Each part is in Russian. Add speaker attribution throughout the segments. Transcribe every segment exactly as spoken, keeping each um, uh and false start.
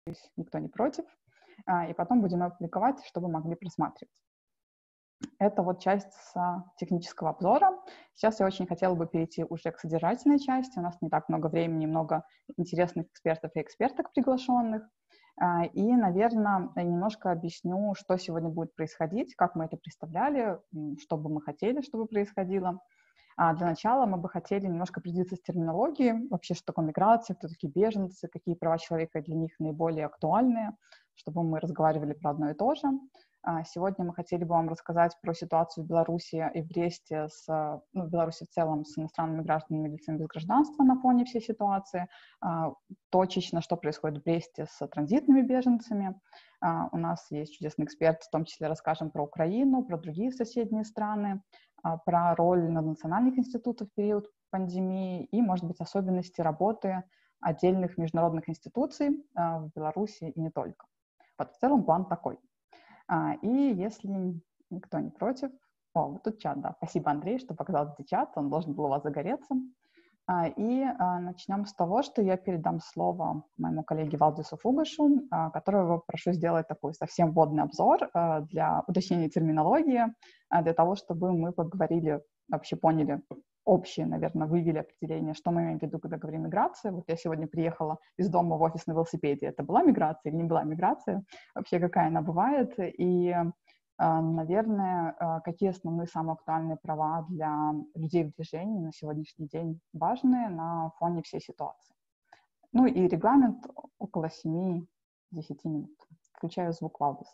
Speaker 1: никто не против, и потом будем опубликовать, чтобы могли просматривать. Это вот часть с технического обзора. Сейчас я очень хотела бы перейти уже к содержательной части. У нас не так много времени, много интересных экспертов и эксперток приглашенных. И, наверное, немножко объясню, что сегодня будет происходить, как мы это представляли, что бы мы хотели, чтобы происходило. А для начала мы бы хотели немножко определиться с терминологией, вообще, что такое миграция, кто такие беженцы, какие права человека для них наиболее актуальные, чтобы мы разговаривали про одно и то же. Сегодня мы хотели бы вам рассказать про ситуацию в Беларуси и в Бресте, с, ну, в Беларуси в целом, с иностранными гражданами и лицами без гражданства на фоне всей ситуации, точечно, что происходит в Бресте с транзитными беженцами. У нас есть чудесный эксперт, в том числе расскажем про Украину, про другие соседние страны, про роль наднациональных институтов в период пандемии и, может быть, особенности работы отдельных международных институций в Беларуси и не только. Вот в целом план такой. И если никто не против... О, вот тут чат, да. Спасибо, Андрей, что показал этот чат, он должен был у вас загореться. И начнем с того, что я передам слово моему коллеге Валдису Фугашу, которого прошу сделать такой совсем вводный обзор для уточнения терминологии, для того, чтобы мы поговорили, вообще поняли общее, наверное, вывели определение, что мы имеем в виду, когда говорим миграция. Вот я сегодня приехала из дома в офис на велосипеде. Это была миграция или не была миграция? Вообще, какая она бывает? И, наверное, какие основные самые актуальные права для людей в движении на сегодняшний день важные на фоне всей ситуации. Ну и регламент около семи-десяти минут. Включаю звук Валдиса.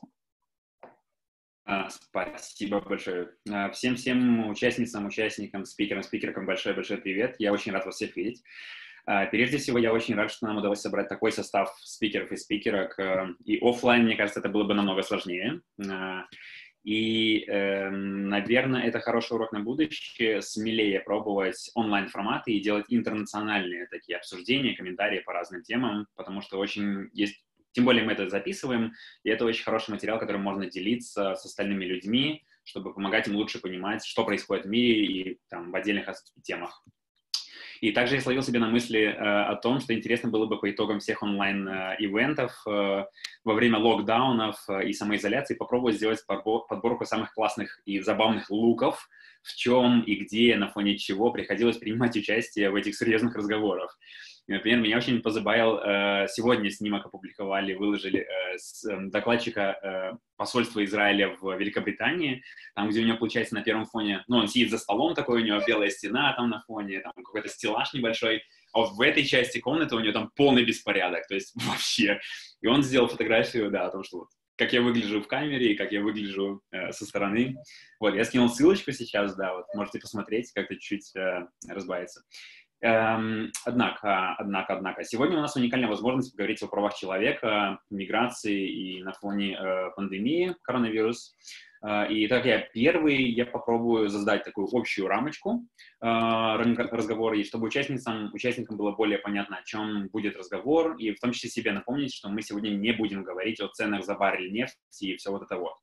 Speaker 2: Спасибо большое. Всем-всем участницам, участникам, спикерам, спикеркам большой-большой привет. Я очень рад вас всех видеть. Прежде всего, я очень рад, что нам удалось собрать такой состав спикеров и спикерок. И офлайн, мне кажется, это было бы намного сложнее. И, наверное, это хороший урок на будущее, смелее пробовать онлайн-форматы и делать интернациональные такие обсуждения, комментарии по разным темам, потому что очень есть... Тем более мы это записываем, и это очень хороший материал, которым можно делиться с остальными людьми, чтобы помогать им лучше понимать, что происходит в мире и там, в отдельных темах. И также я словил себе на мысли э, о том, что интересно было бы по итогам всех онлайн-ивентов э, во время локдаунов э, и самоизоляции попробовать сделать подборку самых классных и забавных луков, в чем и где, на фоне чего приходилось принимать участие в этих серьезных разговорах. Например, меня очень позабавил, э, сегодня снимок опубликовали, выложили э, с э, докладчика э, посольства Израиля в Великобритании, там, где у него, получается, на первом фоне, ну, он сидит за столом такой, у него белая стена там на фоне, там какой-то стеллаж небольшой, а вот в этой части комнаты у него там полный беспорядок, то есть вообще. И он сделал фотографию, да, о том, что вот как я выгляжу в камере и как я выгляжу э, со стороны. Вот, я скинул ссылочку сейчас, да, вот, можете посмотреть, как-то чуть-чуть э, разбавиться. Эм, однако, однако, однако, сегодня у нас уникальная возможность поговорить о правах человека, миграции и на фоне э, пандемии коронавирус. Э, и так я первый, я попробую создать такую общую рамочку э, разговора, и чтобы участницам, участникам было более понятно, о чем будет разговор, и в том числе себе напомнить, что мы сегодня не будем говорить о ценах за баррель нефти и все вот это вот.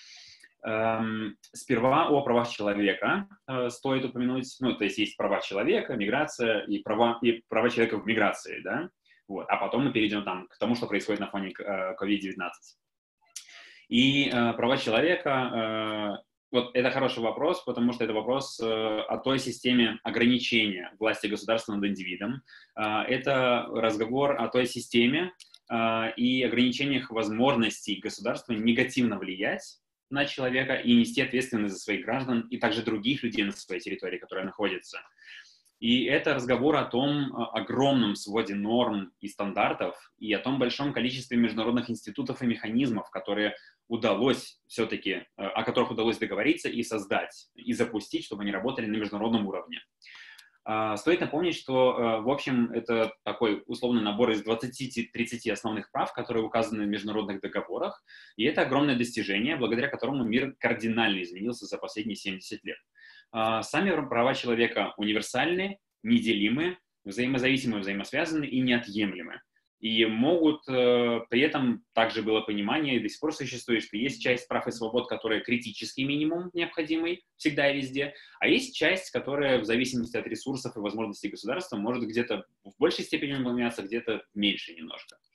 Speaker 2: Сперва о правах человека э, стоит упомянуть, ну, то есть есть права человека, миграция и права, и права человека в миграции, да, вот, а потом мы перейдем там к тому, что происходит на фоне ковид девятнадцать. И э, права человека, э, вот это хороший вопрос, потому что это вопрос э, о той системе ограничения власти государства над индивидом, э, это разговор о той системе э, и ограничениях возможностей государства негативно влиять на человека и нести ответственность за своих граждан и также других людей на своей территории, которая находится. И это разговор о том огромном своде норм и стандартов и о том большом количестве международных институтов и механизмов, которые удалось все-таки, о которых удалось договориться и создать, и запустить, чтобы они работали на международном уровне. Стоит напомнить, что, в общем, это такой условный набор из двадцати-тридцати основных прав, которые указаны в международных договорах, и это огромное достижение, благодаря которому мир кардинально изменился за последние семьдесят лет. Сами права человека универсальны, неделимы, взаимозависимы, взаимосвязаны и неотъемлемы. И могут, э, при этом также было понимание, и до сих пор существует, что есть часть прав и свобод, которая критический минимум необходимый всегда и везде, а есть часть, которая в зависимости от ресурсов и возможностей государства может где-то в большей степени выполняться, где-то меньше немножко.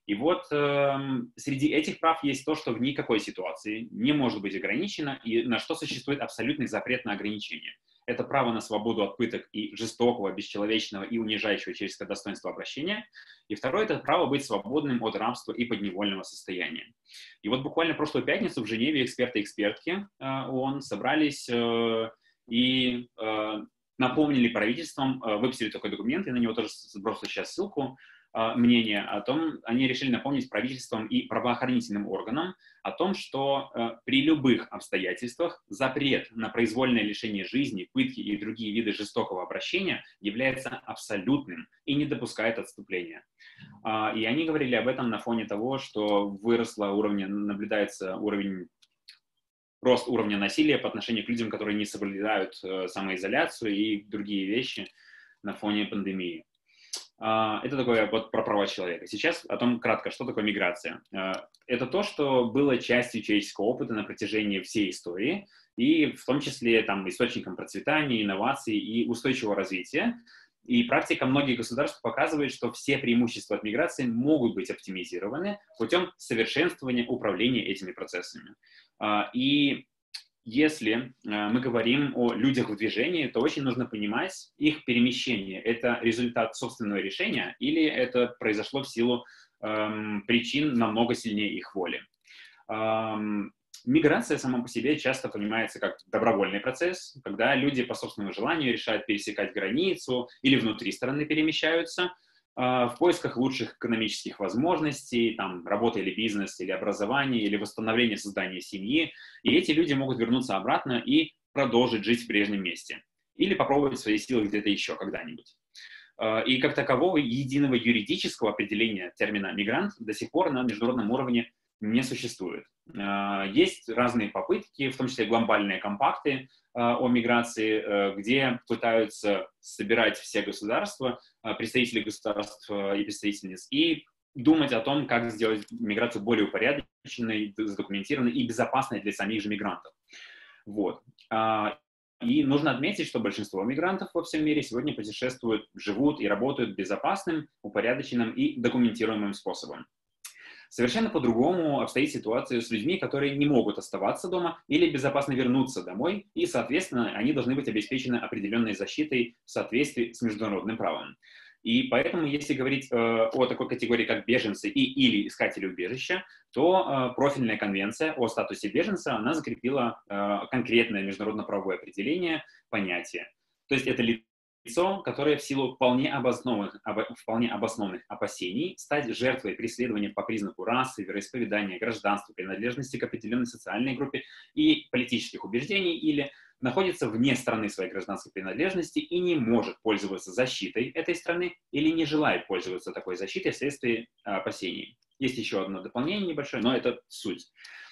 Speaker 2: И вот э, среди этих прав есть то, что в никакой ситуации не может быть ограничено, и на что существует абсолютный запрет на ограничение. Это право на свободу от пыток и жестокого, бесчеловечного и унижающего человеческое достоинство обращения. И второе — это право быть свободным от рабства и подневольного состояния. И вот буквально прошлую пятницу в Женеве эксперты и экспертки э, ООН собрались э, и э, напомнили правительствам, э, выпустили такой документ, и на него тоже сброшу сейчас ссылку, мнение о том, они решили напомнить правительствам и правоохранительным органам о том, что э, при любых обстоятельствах запрет на произвольное лишение жизни, пытки и другие виды жестокого обращения является абсолютным и не допускает отступления. Э, и они говорили об этом на фоне того, что выросло уровень, наблюдается уровень, рост уровня насилия по отношению к людям, которые не соблюдают э, самоизоляцию и другие вещи на фоне пандемии. Это такое вот про права человека. Сейчас о том кратко, что такое миграция. Это то, что было частью человеческого опыта на протяжении всей истории, и в том числе там, источником процветания, инноваций и устойчивого развития. И практика многих государств показывает, что все преимущества от миграции могут быть оптимизированы путем совершенствования управления этими процессами. И если э, мы говорим о людях в движении, то очень нужно понимать их перемещение. Это результат собственного решения или это произошло в силу эм, причин намного сильнее их воли. Эм, миграция сама по себе часто понимается как добровольный процесс, когда люди по собственному желанию решают пересекать границу или внутри страны перемещаются в поисках лучших экономических возможностей, там, работа или бизнес, или образование, или восстановление создания семьи. И эти люди могут вернуться обратно и продолжить жить в прежнем месте. Или попробовать свои силы где-то еще когда-нибудь. И как такового единого юридического определения термина «мигрант» до сих пор на международном уровне не существует. Есть разные попытки, в том числе глобальные компакты о миграции, где пытаются собирать все государства, представители государств и представительниц, и думать о том, как сделать миграцию более упорядоченной, задокументированной и безопасной для самих же мигрантов. Вот. И нужно отметить, что большинство мигрантов во всем мире сегодня путешествуют, живут и работают безопасным, упорядоченным и документируемым способом. Совершенно по-другому обстоит ситуация с людьми, которые не могут оставаться дома или безопасно вернуться домой, и, соответственно, они должны быть обеспечены определенной защитой в соответствии с международным правом. И поэтому, если говорить э, о такой категории, как беженцы и или искатели убежища, то э, профильная конвенция о статусе беженца, она закрепила э, конкретное международно-правовое определение понятия. То есть это лицо, которое в силу вполне обоснованных, об, вполне обоснованных опасений стать жертвой преследования по признаку расы, вероисповедания, гражданства, принадлежности к определенной социальной группе и политических убеждений или находится вне страны своей гражданской принадлежности и не может пользоваться защитой этой страны или не желает пользоваться такой защитой вследствие опасений. Есть еще одно дополнение небольшое, но это суть.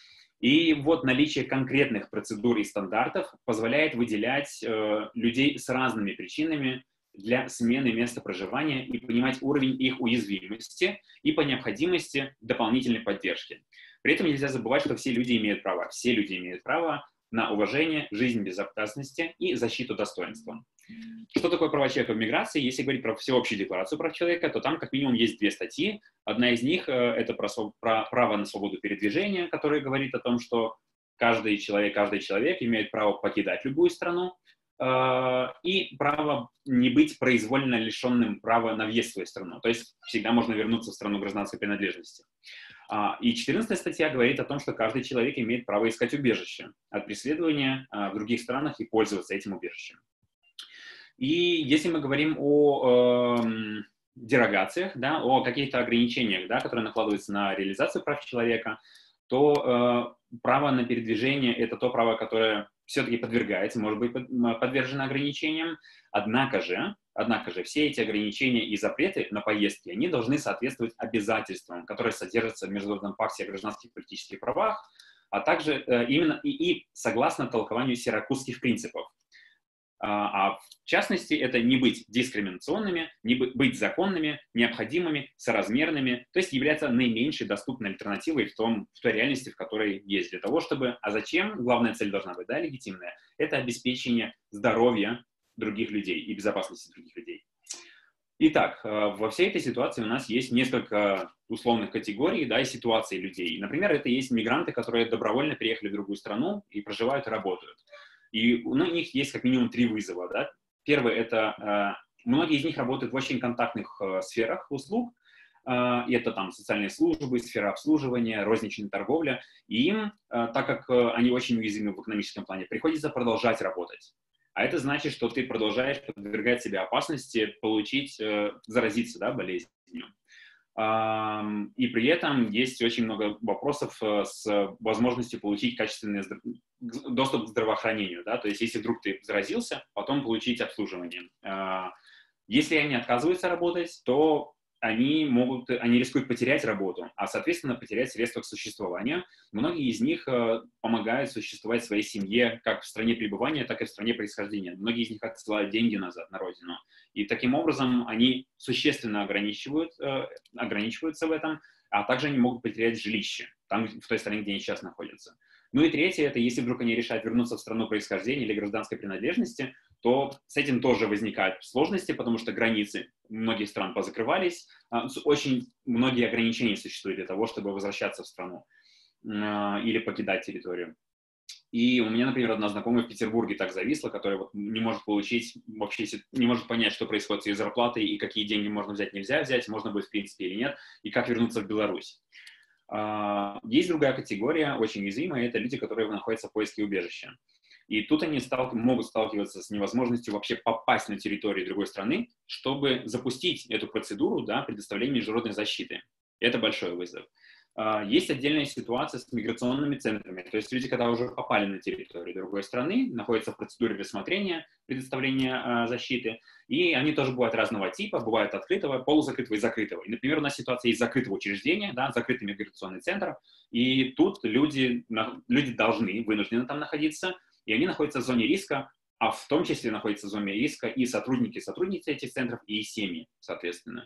Speaker 2: И вот наличие конкретных процедур и стандартов позволяет выделять э, людей с разными причинами для смены места проживания и понимать уровень их уязвимости и по необходимости дополнительной поддержки. При этом нельзя забывать, что все люди имеют право, все люди имеют право на уважение, жизнь, безопасности и защиту достоинства. Что такое права человека в миграции? Если говорить про всеобщую декларацию прав человека, то там как минимум есть две статьи. Одна из них э, — это про, про право на свободу передвижения, которая говорит о том, что каждый человек, каждый человек имеет право покидать любую страну, э, и право не быть произвольно лишенным права на въезд в свою страну. То есть всегда можно вернуться в страну гражданской принадлежности. И четырнадцатая статья говорит о том, что каждый человек имеет право искать убежище от преследования в других странах и пользоваться этим убежищем. И если мы говорим о э, дерогациях, да, о каких-то ограничениях, да, которые накладываются на реализацию прав человека, то э, право на передвижение — это то право, которое все-таки подвергается, может быть подвержено ограничениям. Однако же, однако же все эти ограничения и запреты на поездки, они должны соответствовать обязательствам, которые содержатся в Международном пакте о гражданских и политических правах, а также э, именно и, и согласно толкованию сиракузских принципов. А в частности, это не быть дискриминационными, не быть законными, необходимыми, соразмерными, то есть являться наименьшей доступной альтернативой в, том, в той реальности, в которой есть, для того, чтобы... А зачем? Главная цель должна быть, да, легитимная. Это обеспечение здоровья других людей и безопасности других людей. Итак, во всей этой ситуации у нас есть несколько условных категорий, да, и ситуаций людей. Например, это есть мигранты, которые добровольно переехали в другую страну и проживают и работают. И у них есть как минимум три вызова, да. Первый — это многие из них работают в очень контактных сферах услуг, и это там социальные службы, сфера обслуживания, розничная торговля, и им, так как они очень уязвимы в экономическом плане, приходится продолжать работать. А это значит, что ты продолжаешь подвергать себя опасности получить, э, заразиться, да, болезнью. Э, и при этом есть очень много вопросов э, с возможностью получить качественный здра... доступ к здравоохранению, да, то есть если вдруг ты заразился, потом получить обслуживание. Э, если они отказываются работать, то они могут, они рискуют потерять работу, а, соответственно, потерять средства к существованию. Многие из них э, помогают существовать своей семье как в стране пребывания, так и в стране происхождения. Многие из них отсылают деньги назад на родину. И таким образом они существенно ограничивают, э, ограничиваются в этом, а также они могут потерять жилище там, в той стране, где они сейчас находятся. Ну и третье, это если вдруг они решают вернуться в страну происхождения или гражданской принадлежности, то с этим тоже возникают сложности, потому что границы многих стран позакрывались, очень многие ограничения существуют для того, чтобы возвращаться в страну или покидать территорию. И у меня, например, одна знакомая в Петербурге так зависла, которая вот не может получить, вообще не может понять, что происходит с ее зарплатой и какие деньги можно взять, нельзя взять, можно будет в принципе или нет, и как вернуться в Беларусь. Есть другая категория, очень уязвимая, это люди, которые находятся в поиске убежища. И тут они стал, могут сталкиваться с невозможностью вообще попасть на территорию другой страны, чтобы запустить эту процедуру, да, предоставления международной защиты. Это большой вызов. Есть отдельная ситуация с миграционными центрами, то есть люди, когда уже попали на территорию другой страны, находятся в процедуре рассмотрения, предоставления защиты, и они тоже бывают разного типа, бывают открытого, полузакрытого и закрытого. И, например, у нас ситуация из закрытого учреждения, да, закрытый миграционный центр, и тут люди, люди должны, вынуждены там находиться, и они находятся в зоне риска, а в том числе находятся в зоне риска и сотрудники, сотрудницы этих центров, и семьи, соответственно.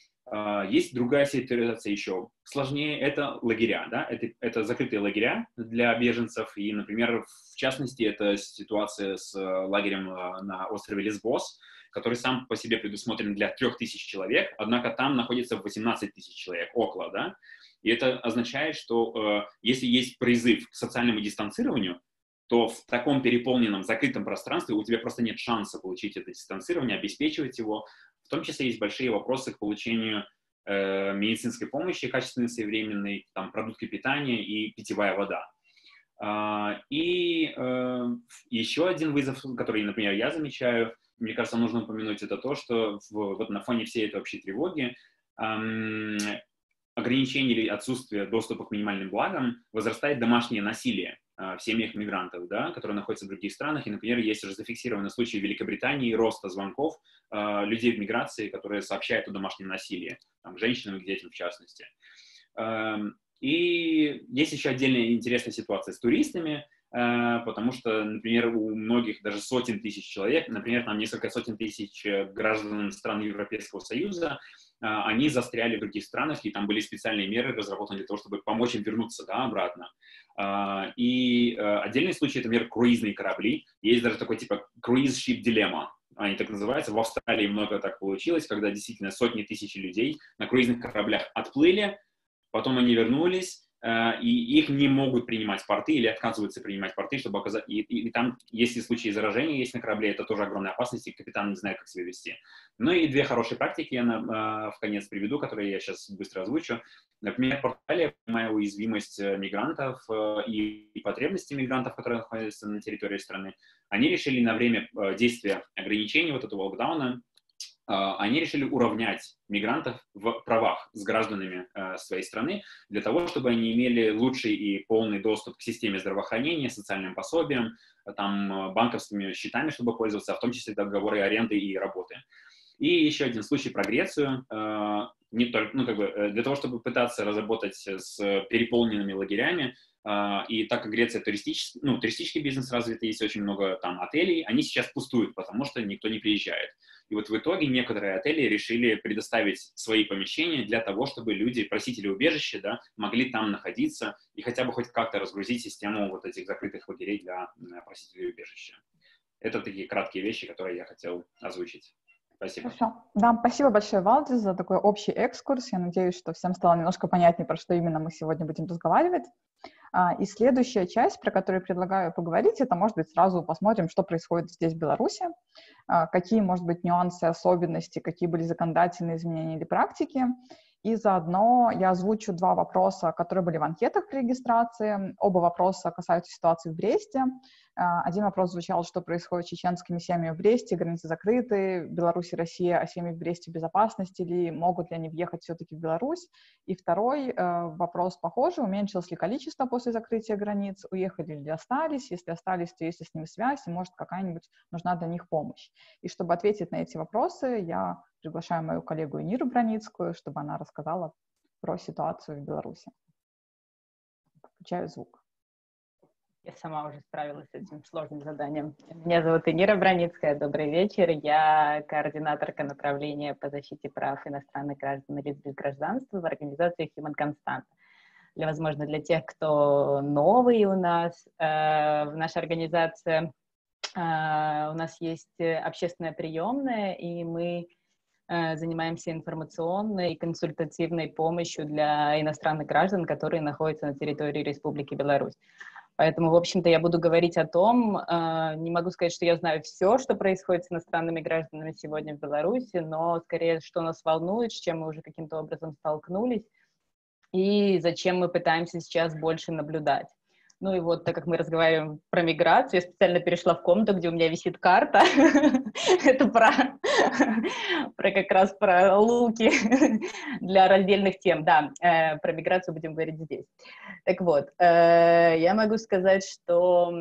Speaker 2: Есть другая ситуация еще сложнее, это лагеря, да, это, это закрытые лагеря для беженцев, и, например, в частности, это ситуация с лагерем на острове Лесбос, который сам по себе предусмотрен для трех тысяч человек, однако там находится восемнадцать тысяч человек, около, да, и это означает, что э, если есть призыв к социальному дистанцированию, то в таком переполненном, закрытом пространстве у тебя просто нет шанса получить это дистанцирование, обеспечивать его. В том числе есть большие вопросы к получению э, медицинской помощи, качественной, своевременной, там, продукты питания и питьевая вода. А, и э, еще один вызов, который, например, я замечаю, мне кажется, нужно упомянуть, это то, что в, вот на фоне всей этой общей тревоги эм, ограничение или отсутствие доступа к минимальным благам возрастает домашнее насилие в семьях мигрантов, да, которые находятся в других странах. И, например, есть уже зафиксированы случаи в Великобритании роста звонков э, людей в миграции, которые сообщают о домашнем насилии, там, женщинам и детям в частности. Эм, и есть еще отдельная интересная ситуация с туристами, э, потому что, например, у многих, даже сотен тысяч человек, например, там несколько сотен тысяч граждан стран Европейского Союза, э, они застряли в других странах, и там были специальные меры разработаны для того, чтобы помочь им вернуться, да, обратно. Uh, и uh, отдельный случай — это, например, круизные корабли. Есть даже такой типа cruise ship dilemma, они так называются. В Австралии много так получилось, когда действительно сотни тысяч людей на круизных кораблях отплыли, потом они вернулись, uh, и их не могут принимать порты или отказываются принимать порты, чтобы оказать... И, и, и там, если случаи заражения есть на корабле, это тоже огромная опасность, и капитан не знает, как себя вести. Ну и две хорошие практики я на, uh, в конец приведу, которые я сейчас быстро озвучу. Например, Португалия, понимая уязвимость мигрантов и потребности мигрантов, которые находятся на территории страны, они решили на время действия ограничений вот этого локдауна, они решили уравнять мигрантов в правах с гражданами своей страны для того, чтобы они имели лучший и полный доступ к системе здравоохранения, социальным пособиям, там, банковскими счетами, чтобы пользоваться, а в том числе договоры аренды и работы. И еще один случай про Грецию. Не только, ну, как бы, для того, чтобы пытаться разработать с переполненными лагерями, и так как Греция туристический, ну, туристический бизнес развит, есть очень много там отелей, они сейчас пустуют, потому что никто не приезжает. И вот в итоге некоторые отели решили предоставить свои помещения для того, чтобы люди, просители убежища, да, могли там находиться и хотя бы хоть как-то разгрузить систему вот этих закрытых лагерей для просителей убежища. Это такие краткие вещи, которые я хотел озвучить. Спасибо.
Speaker 1: Хорошо. Да, спасибо большое, Валдис, за такой общий экскурс. Я надеюсь, что всем стало немножко понятнее, про что именно мы сегодня будем разговаривать. И следующая часть, про которую я предлагаю поговорить, это, может быть, сразу посмотрим, что происходит здесь, в Беларуси, какие, может быть, нюансы, особенности, какие были законодательные изменения или практики. И заодно я озвучу два вопроса, которые были в анкетах при регистрации. Оба вопроса касаются ситуации в Бресте. Один вопрос звучал, что происходит с чеченскими семьями в Бресте, границы закрыты, Беларусь и Россия, а семьи в Бресте в безопасности ли, могут ли они въехать все-таки в Беларусь? И второй э, вопрос похожий, уменьшилось ли количество после закрытия границ, уехали ли остались, если остались, то есть ли с ними связь, и может какая-нибудь нужна для них помощь. И чтобы ответить на эти вопросы, я приглашаю мою коллегу Иниру Броницкую, чтобы она рассказала про ситуацию в Беларуси. Включаю звук.
Speaker 3: Я сама уже справилась с этим сложным заданием. Меня зовут Инира Броницкая. Добрый вечер. Я координаторка направления по защите прав иностранных граждан и лиц без гражданства в организации Human Constant. Для, возможно, для тех, кто новый у нас, э, в нашей организации э, у нас есть общественная приемная, и мы э, занимаемся информационной и консультативной помощью для иностранных граждан, которые находятся на территории Республики Беларусь. Поэтому, в общем-то, я буду говорить о том, э, не могу сказать, что я знаю все, что происходит с иностранными гражданами сегодня в Беларуси, но скорее, что нас волнует, с чем мы уже каким-то образом столкнулись, и зачем мы пытаемся сейчас больше наблюдать. Ну и вот, так как мы разговариваем про миграцию, я специально перешла в комнату, где у меня висит карта. Это про, про как раз про луки для раздельных тем. Да, э, про миграцию будем говорить здесь. Так вот, э, я могу сказать, что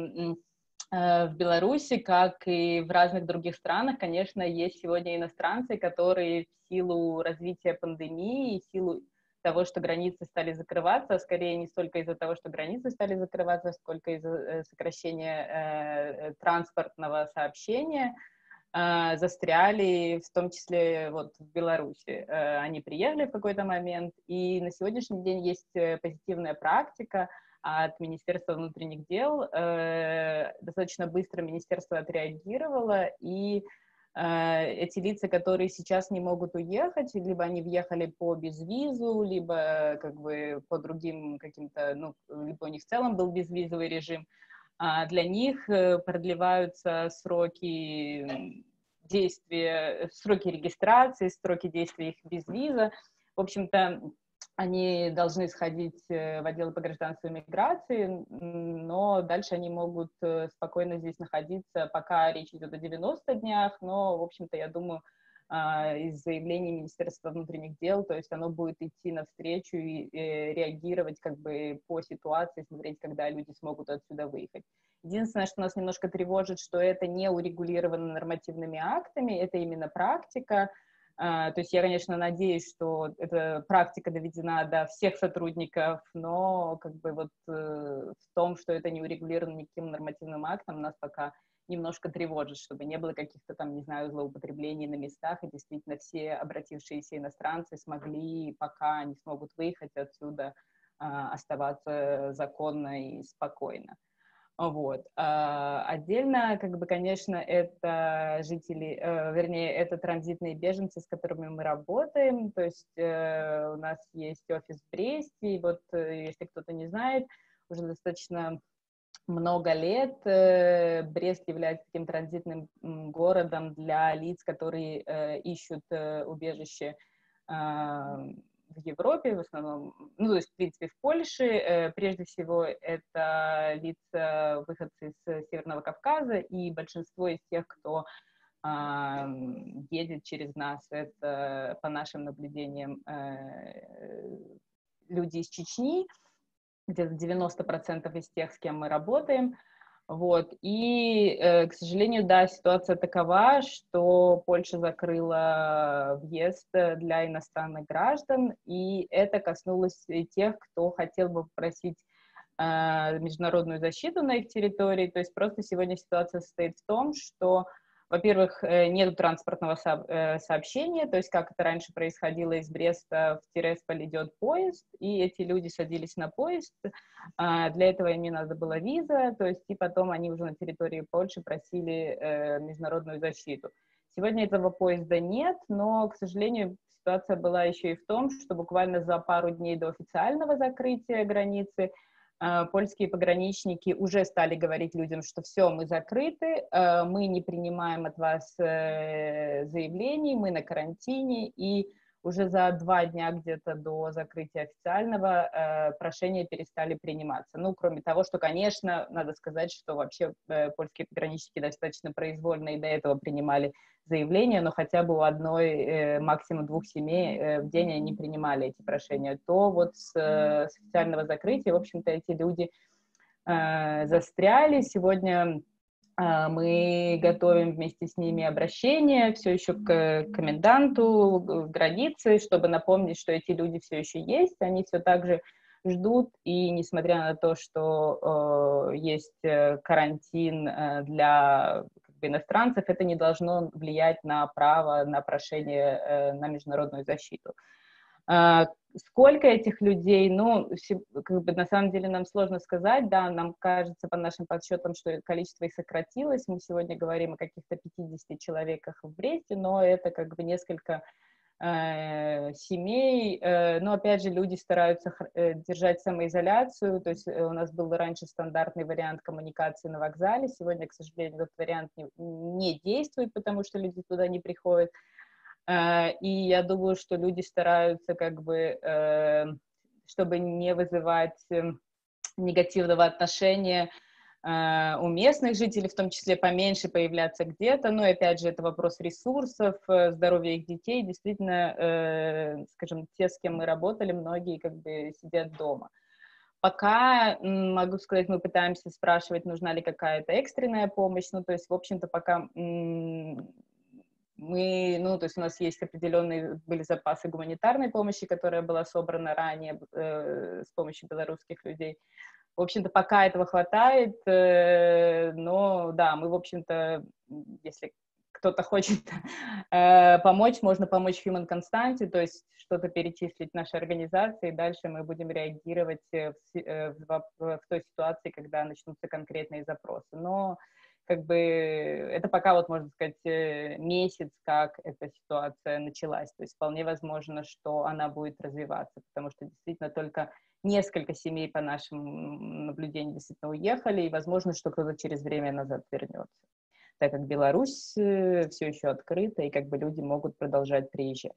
Speaker 3: э, в Беларуси, как и в разных других странах, конечно, есть сегодня иностранцы, которые в силу развития пандемии, в силу того, что границы стали закрываться, скорее не столько из-за того, что границы стали закрываться, сколько из-за сокращения э, транспортного сообщения, э, застряли, в том числе вот в Беларуси. Э, они приехали в какой-то момент, и на сегодняшний день есть позитивная практика от Министерства внутренних дел. Э, достаточно быстро министерство отреагировало, и эти лица, которые сейчас не могут уехать, либо они въехали по безвизу, либо как бы по другим каким-то, ну, либо у них в целом был безвизовый режим, а для них продлеваются сроки действия, сроки регистрации, сроки действия их безвиза. В общем-то, они должны сходить в отдел по гражданству и миграции, но дальше они могут спокойно здесь находиться, пока речь идет о девяноста днях, но, в общем-то, я думаю, из заявлений Министерства внутренних дел, то есть оно будет идти навстречу и реагировать как бы по ситуации, смотреть, когда люди смогут отсюда выехать. Единственное, что нас немножко тревожит, что это не урегулировано нормативными актами, это именно практика. Uh, то есть я, конечно, надеюсь, что эта практика доведена до всех сотрудников, но как бы вот uh, в том, что это не урегулировано никаким нормативным актом, нас пока немножко тревожит, чтобы не было каких-то там, не знаю, злоупотреблений на местах, и действительно все обратившиеся иностранцы смогли, пока не смогут выехать отсюда, uh, оставаться законно и спокойно. Вот. А отдельно, как бы, конечно, это жители, э, вернее, это транзитные беженцы, с которыми мы работаем. То есть э, у нас есть офис в Бресте, и вот, э, если кто-то не знает, уже достаточно много лет э, Брест является таким транзитным м, городом для лиц, которые э, ищут э, убежище э, в Европе, в основном, ну, то есть, в принципе, в Польше. Э, прежде всего, это лица, выходцы из Северного Кавказа, и большинство из тех, кто э, едет через нас, это, по нашим наблюдениям, э, люди из Чечни, где-то девяносто процентов из тех, с кем мы работаем. Вот. И, э, к сожалению, да, ситуация такова, что Польша закрыла въезд для иностранных граждан, и это коснулось и тех, кто хотел бы попросить э, международную защиту на их территории. То есть просто сегодня ситуация состоит в том, что, во-первых, нет транспортного со- сообщения, то есть как это раньше происходило, из Бреста в Тирасполь идет поезд, и эти люди садились на поезд, для этого им не надо было виза, то есть и потом они уже на территории Польши просили э, международную защиту. Сегодня этого поезда нет, но, к сожалению, ситуация была еще и в том, что буквально за пару дней до официального закрытия границы э, польские пограничники уже стали говорить людям, что все, мы закрыты, э, мы не принимаем от вас э, заявлений, мы на карантине, и уже за два дня где-то до закрытия официального э, прошения перестали приниматься. Ну, кроме того, что, конечно, надо сказать, что вообще э, польские пограничники достаточно произвольно и до этого принимали заявления, но хотя бы у одной, э, максимум двух семей э, в день они принимали эти прошения. То вот с, э, с официального закрытия, в общем-то, эти люди э, застряли. Сегодня мы готовим вместе с ними обращение все еще к коменданту границы, чтобы напомнить, что эти люди все еще есть, они все так же ждут, и несмотря на то, что э, есть карантин э, для как бы, иностранцев, это не должно влиять на право на прошение э, на международную защиту. Uh, сколько этих людей, ну, как бы на самом деле нам сложно сказать, да, нам кажется по нашим подсчетам, что количество их сократилось, мы сегодня говорим о каких-то пятидесяти человеках в Бресте, но это как бы несколько э, семей, э, но опять же люди стараются э, держать самоизоляцию, то есть э, у нас был раньше стандартный вариант коммуникации на вокзале, сегодня, к сожалению, этот вариант не, не действует, потому что люди туда не приходят. И я думаю, что люди стараются, как бы, чтобы не вызывать негативного отношения у местных жителей, в том числе поменьше появляться где-то. Но, опять же, это вопрос ресурсов, здоровья их детей. Действительно, скажем, те, с кем мы работали, многие как бы сидят дома. Пока, могу сказать, мы пытаемся спрашивать, нужна ли какая-то экстренная помощь. Ну, то есть, в общем-то, пока... Мы, ну, то есть у нас есть определенные были запасы гуманитарной помощи, которая была собрана ранее э, с помощью белорусских людей. В общем-то, пока этого хватает, э, но да, мы, в общем-то, если кто-то хочет э, помочь, можно помочь Human Constante, то есть что-то перечислить нашей организации, и дальше мы будем реагировать в, в, в, в той ситуации, когда начнутся конкретные запросы. Но как бы это пока, вот, можно сказать, месяц, как эта ситуация началась. То есть вполне возможно, что она будет развиваться, потому что действительно только несколько семей по нашим наблюдениям действительно уехали, и возможно, что кто-то через время назад вернется, так как Беларусь все еще открыта, и как бы люди могут продолжать приезжать.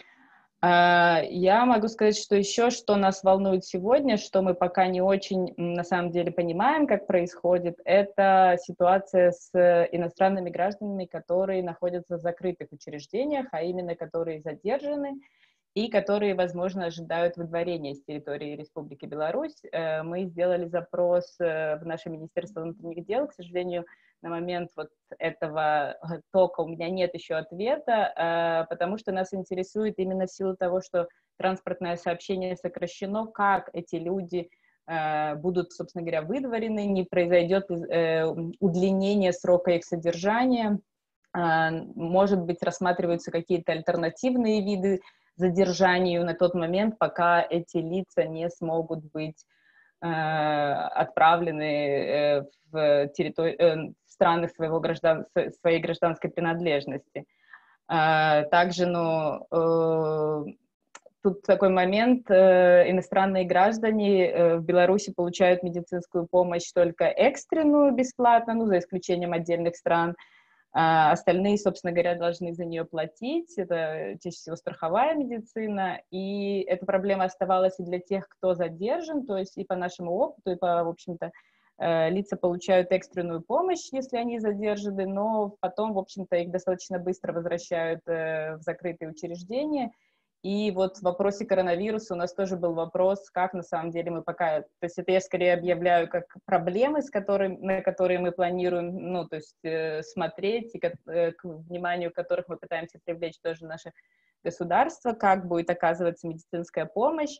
Speaker 3: Я могу сказать, что еще, что нас волнует сегодня, что мы пока не очень, на самом деле, понимаем, как происходит, это ситуация с иностранными гражданами, которые находятся в закрытых учреждениях, а именно которые задержаны и которые, возможно, ожидают выдворения с территории Республики Беларусь. Мы сделали запрос в наше Министерство внутренних дел, к сожалению, на момент вот этого тока у меня нет еще ответа, потому что нас интересует именно в силу того, что транспортное сообщение сокращено, как эти люди будут, собственно говоря, выдворены, не произойдет удлинение срока их содержания, может быть, рассматриваются какие-то альтернативные виды задержанию на тот момент, пока эти лица не смогут быть э, отправлены э, в, территори... э, в страны своего граждан... своей гражданской принадлежности. Э, также, ну, э, тут такой момент, э, иностранные граждане э, в Беларуси получают медицинскую помощь только экстренную бесплатно, ну, за исключением отдельных стран. А остальные, собственно говоря, должны за нее платить. Это чаще всего страховая медицина. И эта проблема оставалась и для тех, кто задержан, то есть и по нашему опыту, и по, в общем-то, лица получают экстренную помощь, если они задержаны, но потом, в общем-то, их достаточно быстро возвращают в закрытые учреждения. И вот в вопросе коронавируса у нас тоже был вопрос, как на самом деле мы пока... То есть это я скорее объявляю как проблемы, с которыми, на которые мы планируем, ну, то есть э, смотреть, и к, э, к вниманию которых мы пытаемся привлечь тоже наше государство, как будет оказываться медицинская помощь.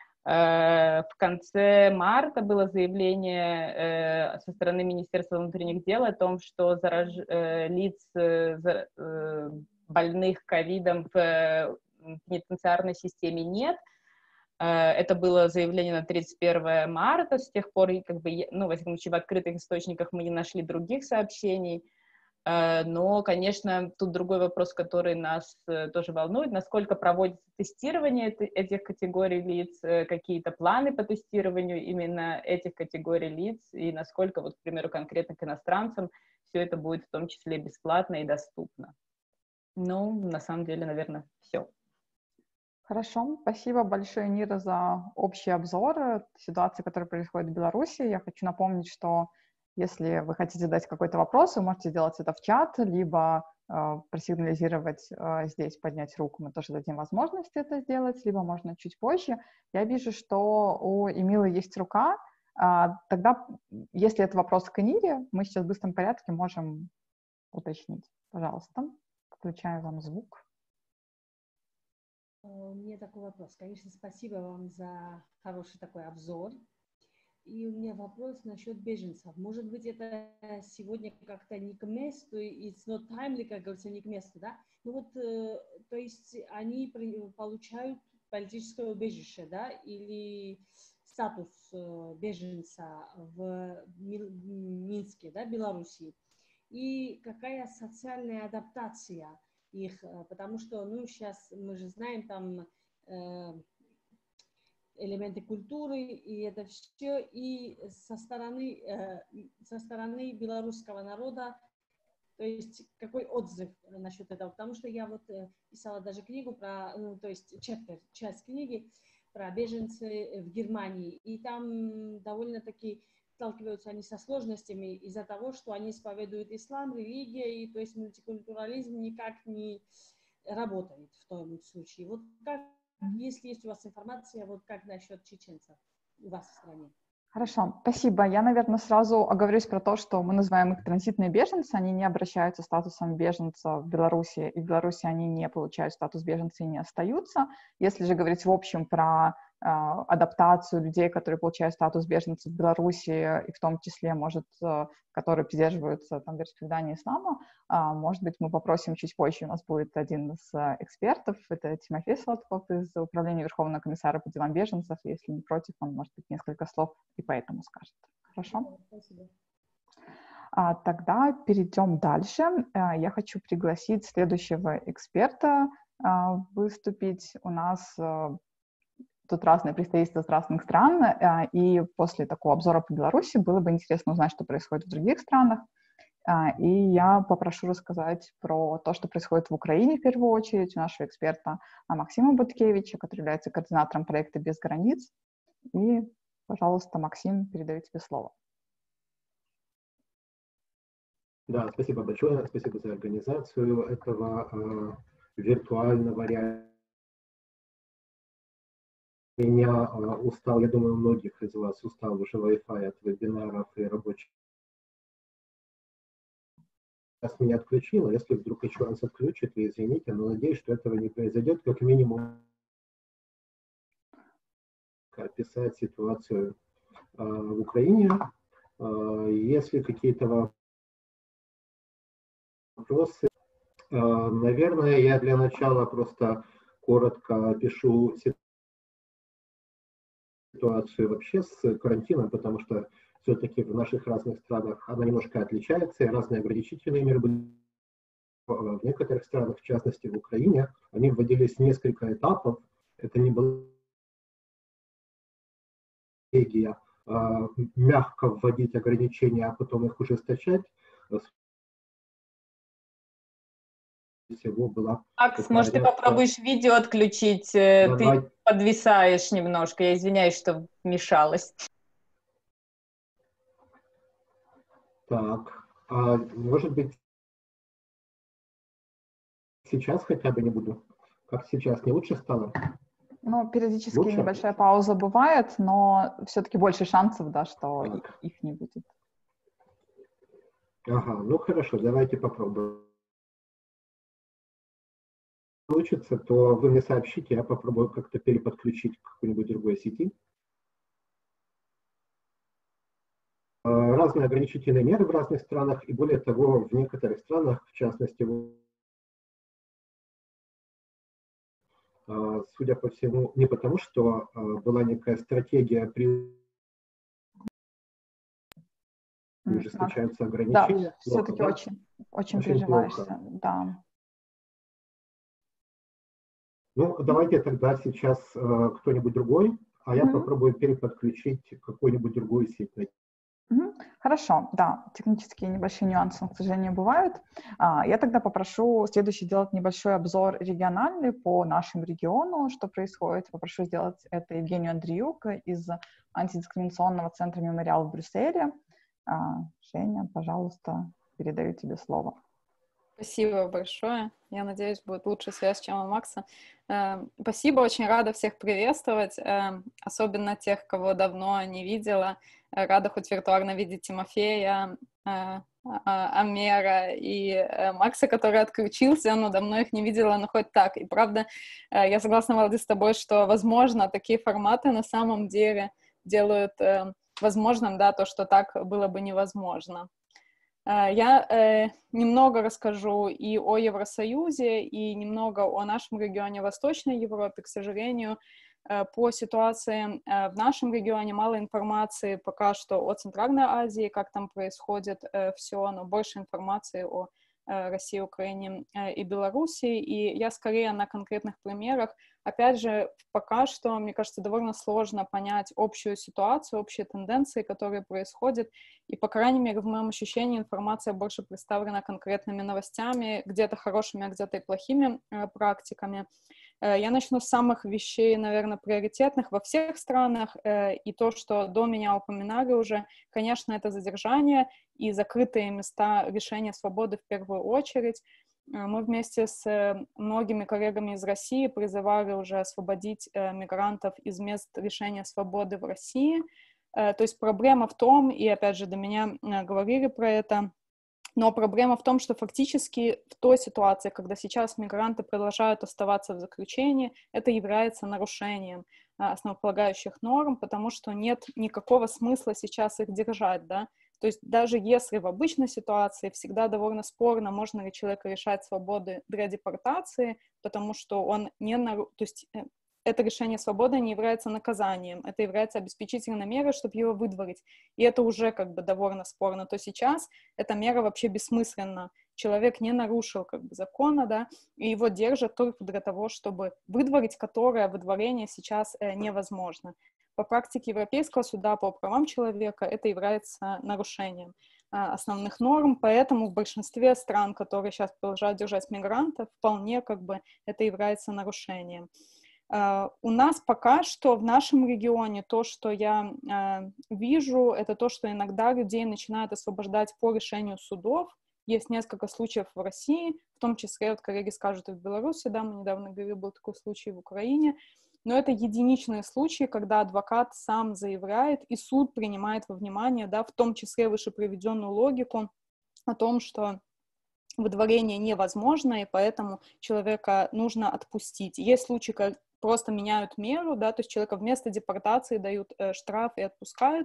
Speaker 3: Э, в конце марта было заявление э, со стороны Министерства внутренних дел о том, что зараж... э, лиц э, э, больных ковидом в в пенитенциарной системе нет. Это было заявление на тридцать первое марта, с тех пор, как бы, ну, во всяком случае, в открытых источниках мы не нашли других сообщений. Но, конечно, тут другой вопрос, который нас тоже волнует, насколько проводится тестирование этих категорий лиц, какие-то планы по тестированию именно этих категорий лиц, и насколько, вот, к примеру, конкретно к иностранцам все это будет в том числе бесплатно и доступно. Ну, на самом деле, наверное, все.
Speaker 1: Хорошо, спасибо большое, Нира, за общий обзор ситуации, которая происходит в Беларуси. Я хочу напомнить, что если вы хотите задать какой-то вопрос, вы можете сделать это в чат, либо э, просигнализировать э, здесь, поднять руку, мы тоже дадим возможность это сделать, либо можно чуть позже. Я вижу, что у Эмилы есть рука, э, тогда, если это вопрос к Нире, мы сейчас в быстром порядке можем уточнить. Пожалуйста, включаю вам звук.
Speaker 4: У меня такой вопрос. Конечно, спасибо вам за хороший такой обзор. И у меня вопрос насчет беженцев. Может быть, это сегодня как-то не к месту, it's not timely, как говорится, не к месту, да? Ну вот, э, то есть они получают политическое убежище, да, или статус э, беженца в Минске, да, Белоруссии. И какая социальная адаптация их, потому что, ну, сейчас мы же знаем там э, элементы культуры, и это все, и со стороны, э, со стороны белорусского народа, то есть какой отзыв насчет этого, потому что я вот э, писала даже книгу про, ну, то есть chapter, часть книги про беженцы в Германии, и там довольно-таки сталкиваются они со сложностями из-за того, что они исповедуют ислам, религия, и то есть мультикультурализм никак не работает в том случае. Вот как, если есть у вас информация, вот как насчет чеченцев у вас в стране?
Speaker 1: Хорошо, спасибо. Я, наверное, сразу оговорюсь про то, что мы называем их транзитные беженцы, они не обращаются статусом беженца в Беларуси, и в Беларуси они не получают статус беженца и не остаются. Если же говорить в общем про э, адаптацию людей, которые получают статус беженца в Беларуси, и в том числе, может, э, которые придерживаются там вероисповедания ислама, э, может быть, мы попросим чуть позже, у нас будет один из экспертов, это Тимофей Солодков из Управления Верховного комиссара по делам беженцев, если не против, он, может быть, несколько слов и поэтому скажет. Хорошо?
Speaker 4: Спасибо.
Speaker 1: А, тогда перейдем дальше. А, я хочу пригласить следующего эксперта а, выступить. У нас а, тут разные представители из разных стран, а, и после такого обзора по Беларуси было бы интересно узнать, что происходит в других странах. А, и я попрошу рассказать про то, что происходит в Украине в первую очередь у нашего эксперта Максима Буткевича, который является координатором проекта «Без границ». И пожалуйста, Максим, передаю тебе слово.
Speaker 5: Да, спасибо большое, спасибо за организацию этого э, виртуального реального. Меня э, устал, я думаю, многих из вас устал уже Wi-Fi от вебинаров и рабочих. Сейчас меня отключило, если вдруг еще раз отключит, извините, но надеюсь, что этого не произойдет, как минимум описать ситуацию э, в Украине. Э, если какие-то вопросы, э, наверное, я для начала просто коротко опишу ситуацию вообще с карантином, потому что все-таки в наших разных странах она немножко отличается, и разные ограничительные меры были. В некоторых странах, в частности в Украине, они вводились несколько этапов. Это не была стратегия а, мягко вводить ограничения, а потом их ужесточать. Всего была.
Speaker 3: Макс, может, ты попробуешь видео отключить? Давай. Ты подвисаешь немножко. Я извиняюсь, что вмешалась.
Speaker 5: Так, а может быть, сейчас хотя бы не буду. Как сейчас, не лучше стало?
Speaker 1: Ну, периодически
Speaker 5: лучше?
Speaker 1: Небольшая пауза бывает, но все-таки больше шансов, да, что
Speaker 5: так.
Speaker 1: их не будет.
Speaker 5: Ага, ну хорошо, давайте попробуем. Получится, то вы мне сообщите, я попробую как-то переподключить к какой-нибудь другой сети. Разные ограничительные меры в разных странах, и более того, в некоторых странах, в частности, судя по всему, не потому, что была некая стратегия при ужесточаются ограничения.
Speaker 1: Да, все-таки очень, Очень,
Speaker 5: Очень
Speaker 1: приживаешься,
Speaker 5: плохо.
Speaker 1: да.
Speaker 5: Ну, давайте тогда сейчас э, кто-нибудь другой, а я
Speaker 1: Мгм.
Speaker 5: попробую переподключить какую-нибудь другую сеть.
Speaker 1: Мгм. Хорошо, да, технические небольшие нюансы, к сожалению, бывают. А, Я тогда попрошу следующий сделать небольшой обзор региональный по нашему региону, что происходит. Попрошу сделать это Евгению Андреюк из антидискриминационного центра «Мемориал» в Брюсселе. А, Женя, пожалуйста, передаю тебе слово.
Speaker 6: Спасибо большое. Я надеюсь, будет лучше связь, чем у Макса. Э, Спасибо, очень рада всех приветствовать, э, особенно тех, кого давно не видела. Э, Рада хоть виртуально видеть Тимофея, э, А- Амера и э, Макса, который отключился, но давно их не видела, но хоть так. И правда, э, я согласна, Валдис, с тобой, что, возможно, такие форматы на самом деле делают э, возможным, да, то, что так было бы невозможно. Я э, немного расскажу и о Евросоюзе, и немного о нашем регионе Восточной Европы. К сожалению, э, по ситуации э, в нашем регионе мало информации пока что о Центральной Азии, как там происходит э, все, но больше информации о э, России, Украине э, и Белоруссии. И я скорее на конкретных примерах. Опять же, пока что, мне кажется, довольно сложно понять общую ситуацию, общие тенденции, которые происходят. И, по крайней мере, в моем ощущении информация больше представлена конкретными новостями, где-то хорошими, а где-то и плохими э, практиками. Э, я начну с самых вещей, наверное, приоритетных во всех странах. Э, и то, что до меня упоминали уже, конечно, это задержание и закрытые места лишения свободы в первую очередь. Мы вместе с многими коллегами из России призывали уже освободить э, мигрантов из мест лишения свободы в России. Э, то есть проблема в том, и опять же до меня э, говорили про это, но проблема в том, что фактически в той ситуации, когда сейчас мигранты продолжают оставаться в заключении, это является нарушением э, основополагающих норм, потому что нет никакого смысла сейчас их держать, да. То есть даже если в обычной ситуации всегда довольно спорно, можно ли человека лишать свободы для депортации, потому что он не... Нару... То есть это лишение свободы не является наказанием, это является обеспечительной мерой, чтобы его выдворить. И это уже как бы довольно спорно. То сейчас эта мера вообще бессмысленна. Человек не нарушил как бы закона, да, и его держат только для того, чтобы выдворить, которое выдворение сейчас э, невозможно. По практике Европейского суда по правам человека это является нарушением основных норм, поэтому в большинстве стран, которые сейчас продолжают держать мигрантов, вполне как бы это является нарушением. Uh, у нас пока что в нашем регионе то, что я uh, вижу, это то, что иногда людей начинают освобождать по решению судов. Есть несколько случаев в России, в том числе, вот коллеги скажут, и в Беларуси, да, мы недавно говорили, был такой случай в Украине, но это единичные случаи, когда адвокат сам заявляет, и суд принимает во внимание, да, в том числе выше приведенную логику о том, что выдворение невозможно, и поэтому человека нужно отпустить. Есть случаи, как просто меняют меру, да, то есть человека вместо депортации дают э, штраф и отпускают.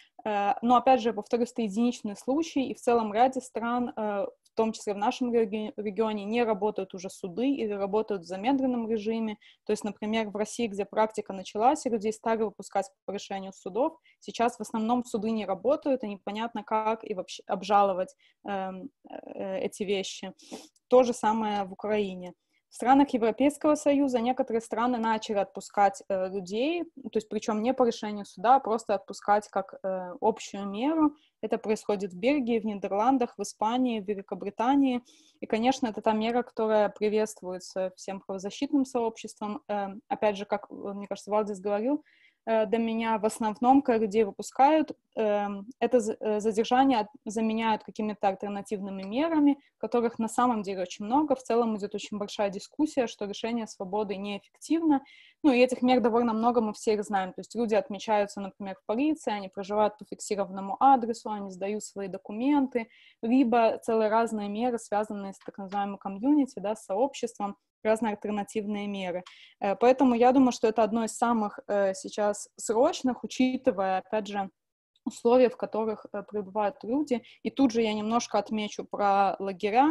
Speaker 6: Э, но, опять же, повторюсь, это единичные случаи, и в целом ряде стран, э, в том числе в нашем реги- регионе, не работают уже суды или работают в замедленном режиме. То есть, например, в России, где практика началась, и людей стали выпускать по решению судов, сейчас в основном суды не работают, и непонятно, как и вообще обжаловать э, э, эти вещи. То же самое в Украине. В странах Европейского Союза некоторые страны начали отпускать э, людей, то есть причем не по решению суда, а просто отпускать как э, общую меру. Это происходит в Бельгии, в Нидерландах, в Испании, в Великобритании. И, конечно, это та мера, которая приветствуется всем правозащитным сообществом. Э, опять же, как, мне кажется, Валдис говорил, до меня в основном, когда людей выпускают, это задержание заменяют какими-то альтернативными мерами, которых на самом деле очень много. В целом идет очень большая дискуссия, что решение свободы неэффективно. Ну, и этих мер довольно много, мы все их знаем. То есть люди отмечаются, например, в полиции, они проживают по фиксированному адресу, они сдают свои документы, либо целые разные меры, связанные с так называемым комьюнити, да, с сообществом, разные альтернативные меры. Поэтому я думаю, что это одно из самых сейчас срочных, учитывая, опять же, условия, в которых пребывают люди. И тут же я немножко отмечу про лагеря.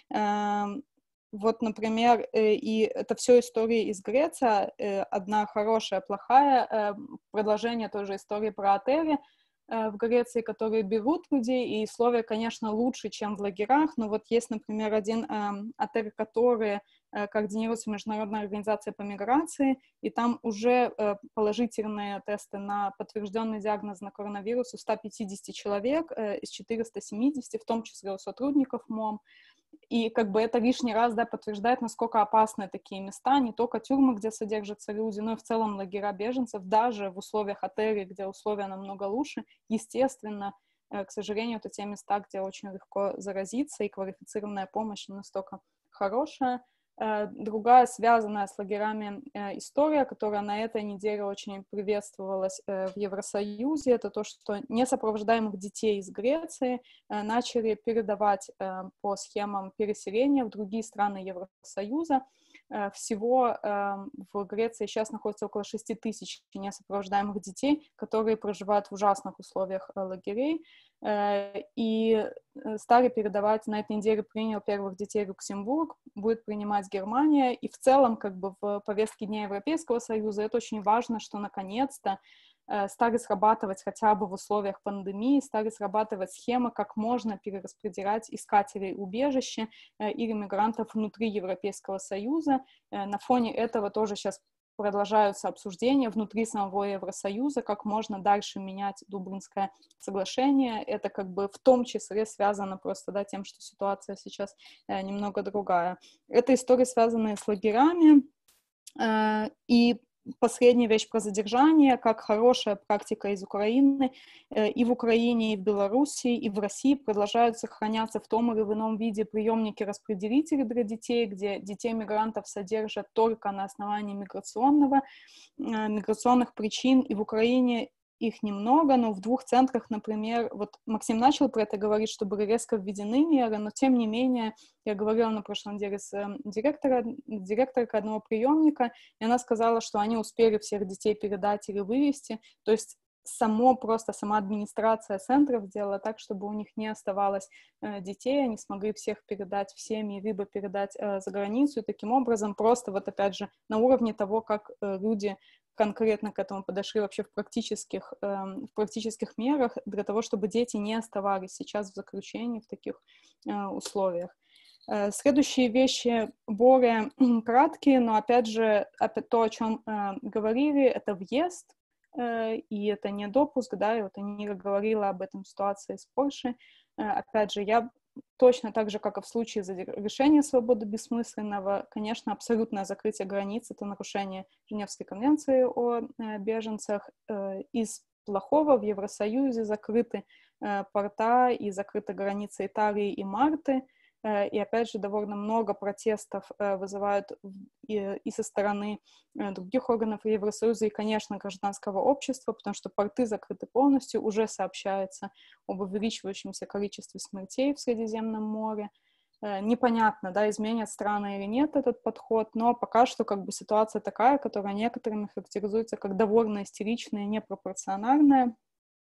Speaker 6: Вот, например, и это все истории из Греции. Одна хорошая, плохая. Продолжение той же истории про Атери. в Греции, которые берут людей, и условия, конечно, лучше, чем в лагерях, но вот есть, например, один э, отель, который э, координируется Международная организация по миграции, и там уже э, положительные тесты на подтвержденный диагноз на коронавирус у ста пятидесяти человек э, из четырёхсот семидесяти, в том числе у сотрудников МОМ. И как бы это лишний раз, да, подтверждает, насколько опасны такие места, не только тюрьмы, где содержатся люди, но и в целом лагеря беженцев, даже в условиях отелей, где условия намного лучше. Естественно, к сожалению, это те места, где очень легко заразиться, и квалифицированная помощь не настолько хорошая. Другая, связанная с лагерями история, которая на этой неделе очень приветствовалась в Евросоюзе, это то, что несопровождаемых детей из Греции начали передавать по схемам переселения в другие страны Евросоюза. Всего в Греции сейчас находится около шести тысяч несопровождаемых детей, которые проживают в ужасных условиях лагерей. И стали передавать, на этой неделе принял первых детей Люксембург, будет принимать Германия, и в целом как бы в повестке Дня Европейского Союза это очень важно, что наконец-то стали срабатывать хотя бы в условиях пандемии, стали срабатывать схемы, как можно перераспределять искателей убежища или мигрантов внутри Европейского Союза. На фоне этого тоже сейчас продолжаются обсуждения внутри самого Евросоюза, как можно дальше менять Дублинское соглашение. Это как бы в том числе связано просто, да, тем, что ситуация сейчас э, немного другая. Это истории, связанные с лагерями. Э, и последняя вещь про задержание, как хорошая практика из Украины. Э, и в Украине, и в Беларуси, и в России продолжают сохраняться в том или в ином виде приемники-распределители для детей, где детей-мигрантов содержат только на основании миграционного, э, миграционных причин. И в Украине их немного, но в двух центрах, например, вот Максим начал про это говорить, что были резко введены меры, но тем не менее, я говорила на прошлой неделе с директора, директоркой одного приемника, и она сказала, что они успели всех детей передать или вывести, то есть само просто, сама администрация центров сделала так, чтобы у них не оставалось э, детей, они смогли всех передать в семьи, либо передать э, за границу, и таким образом просто вот опять же на уровне того, как э, люди конкретно к этому подошли вообще в практических, э, в практических мерах для того, чтобы дети не оставались сейчас в заключении в таких э, условиях. Э, следующие вещи более краткие, но опять же опять то, о чем э, говорили, это въезд, э, и это не допуск, да, и вот Анира говорила об этом ситуации с Польшей. Э, опять же, я точно так же, как и в случае решения свободы бессмысленного, конечно, абсолютное закрытие границ — это нарушение Женевской конвенции о э, беженцах. Э, из плохого в Евросоюзе закрыты э, порта и закрыты границы Италии и Мальты. Э, и, опять же, довольно много протестов э, вызывают и, и со стороны э, других органов Евросоюза, и, конечно, гражданского общества, потому что порты закрыты полностью, уже сообщается об увеличивающемся количестве смертей в Средиземном море. Э, непонятно, да, изменят страны или нет этот подход, но пока что как бы ситуация такая, которая некоторыми характеризуется как довольно истеричная и непропорциональная.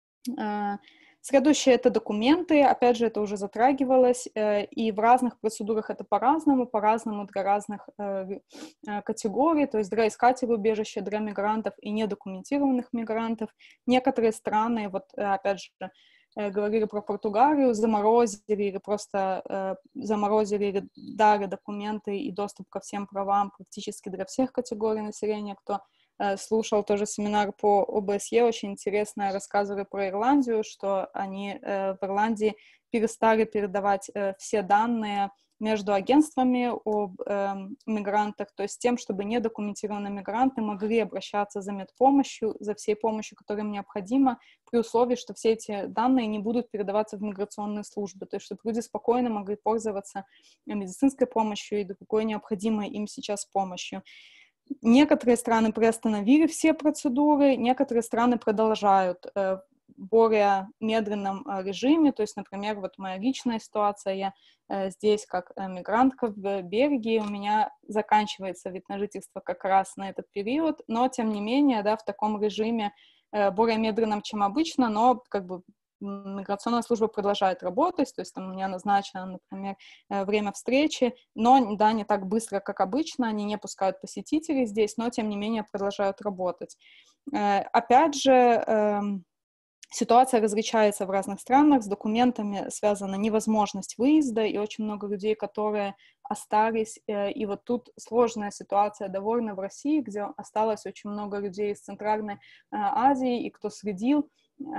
Speaker 6: Э, Следующее — это документы, опять же, это уже затрагивалось, э, и в разных процедурах это по-разному, по-разному для разных э, э, категорий, то есть для искателей убежища, для мигрантов и недокументированных мигрантов. Некоторые страны, вот опять же, э, говорили про Португалию, заморозили или просто э, заморозили или дали документы и доступ ко всем правам практически для всех категорий населения, кто слушал тоже семинар по о бэ эс е, очень интересно рассказывали про Ирландию, что они э, в Ирландии перестали передавать э, все данные между агентствами об э, мигрантах, то есть тем, чтобы недокументированные мигранты могли обращаться за медпомощью, за всей помощью, которая им необходима, при условии, что все эти данные не будут передаваться в миграционные службы, то есть чтобы люди спокойно могли пользоваться медицинской помощью и другой необходимой им сейчас помощью. Некоторые страны приостановили все процедуры, некоторые страны продолжают э, в более медленном э, режиме, то есть, например, вот моя личная ситуация, я э, здесь как э, мигрантка в Бельгии, у меня заканчивается вид на жительство как раз на этот период, но, тем не менее, да, в таком режиме э, более медленном, чем обычно, но как бы миграционная служба продолжает работать, то есть там у меня назначено, например, время встречи, но, да, не так быстро, как обычно, они не пускают посетителей здесь, но, тем не менее, продолжают работать. Опять же, Ситуация различается в разных странах, с документами связана невозможность выезда, и очень много людей, которые остались, и вот тут сложная ситуация довольно в России, где осталось очень много людей из Центральной Азии, и кто следил,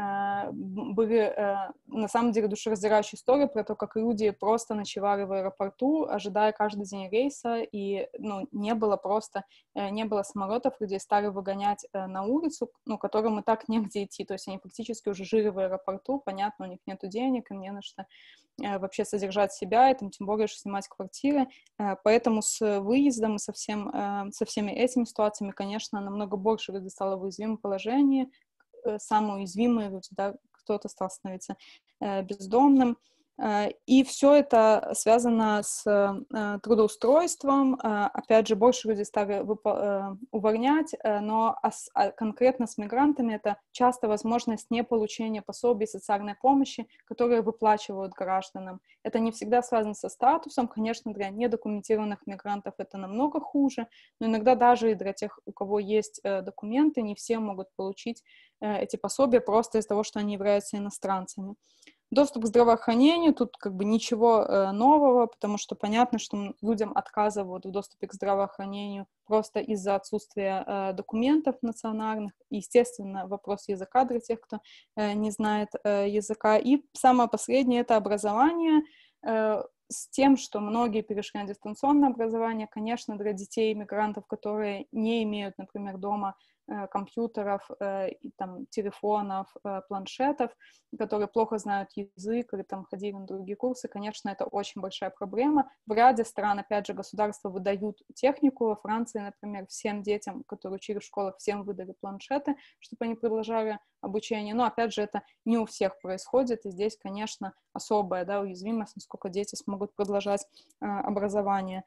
Speaker 6: были на самом деле душераздирающие истории про то, как люди просто ночевали в аэропорту, ожидая каждый день рейса, и ну, не было просто, не было самолетов, людей стали выгонять на улицу, ну, которым и так негде идти, то есть они фактически уже жили в аэропорту, понятно, у них нету денег, им не на что вообще содержать себя, и там, тем более, что снимать квартиры, поэтому с выездом и со, всем, со всеми этими ситуациями, конечно, намного больше людей стало в уязвимом положении, самые уязвимые люди, да, кто-то стал становиться э, бездомным. Э, и все это связано с э, трудоустройством. Э, опять же, больше людей стали выпо- э, увольнять, э, но а с, а конкретно с мигрантами это часто возможность неполучения пособий социальной помощи, которые выплачивают гражданам. Это не всегда связано со статусом. Конечно, для недокументированных мигрантов это намного хуже, но иногда даже и для тех, у кого есть э, документы, не все могут получить эти пособия просто из-за того, что они являются иностранцами. Доступ к здравоохранению, тут как бы ничего э, нового, потому что понятно, что людям отказывают в доступе к здравоохранению просто из-за отсутствия э, документов национальных. Естественно, вопрос языка для тех, кто э, не знает э, языка. И самое последнее — это образование. Э, с тем, что многие перешли на дистанционное образование, конечно, для детей иммигрантов, которые не имеют, например, дома компьютеров, э, и, там, телефонов, э, планшетов, которые плохо знают язык или там ходили на другие курсы, конечно, это очень большая проблема. В ряде стран, опять же, государства выдают технику. Во Франции, например, всем детям, которые учили в школах, всем выдали планшеты, чтобы они продолжали обучение. Но, опять же, это не у всех происходит, и здесь, конечно, особая, да, уязвимость, насколько дети смогут продолжать э, образование.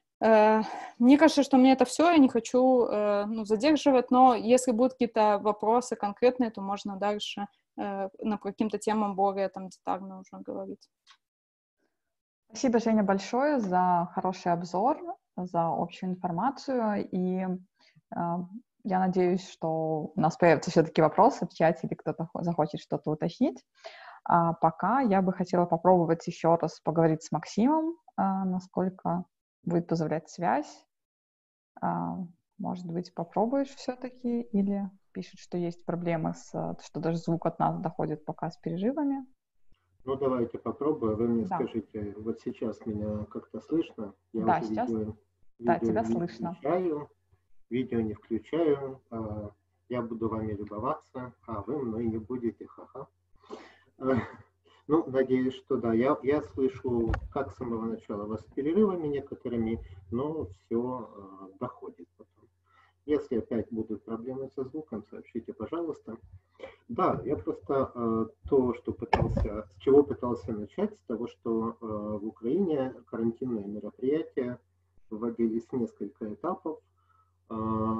Speaker 6: Мне кажется, что мне это все, я не хочу ну, задерживать, но если будут какие-то вопросы конкретные, то можно дальше на каким-то темам более там детально уже говорить.
Speaker 1: Спасибо, Женя, большое за хороший обзор, за общую информацию, и э, я надеюсь, что у нас появятся все-таки вопросы в чате, или кто-то захочет что-то уточнить. А пока я бы хотела попробовать еще раз поговорить с Максимом, э, насколько будет позволять связь. А, может быть, попробуешь все-таки, или пишет, что есть проблемы, с, что даже звук от нас доходит пока с переживами.
Speaker 5: Ну, давайте попробуем. Вы мне
Speaker 1: да.
Speaker 5: скажите, вот сейчас меня как-то слышно? Я
Speaker 1: да,
Speaker 5: уже
Speaker 1: сейчас
Speaker 5: видео,
Speaker 1: да,
Speaker 5: видео
Speaker 1: тебя
Speaker 5: не
Speaker 1: слышно.
Speaker 5: включаю, видео не включаю. А, я буду вами любоваться, а вы мной не будете. Ха-ха. А, ну, надеюсь, что да. Я, я слышу, как с самого начала вас с перерывами некоторыми, но все а, доходит потом. Если опять будут проблемы со звуком, сообщите, пожалуйста. Да, я просто э, то, что пытался, с чего пытался начать, с того, что э, в Украине карантинные мероприятия вводились несколько этапов, э,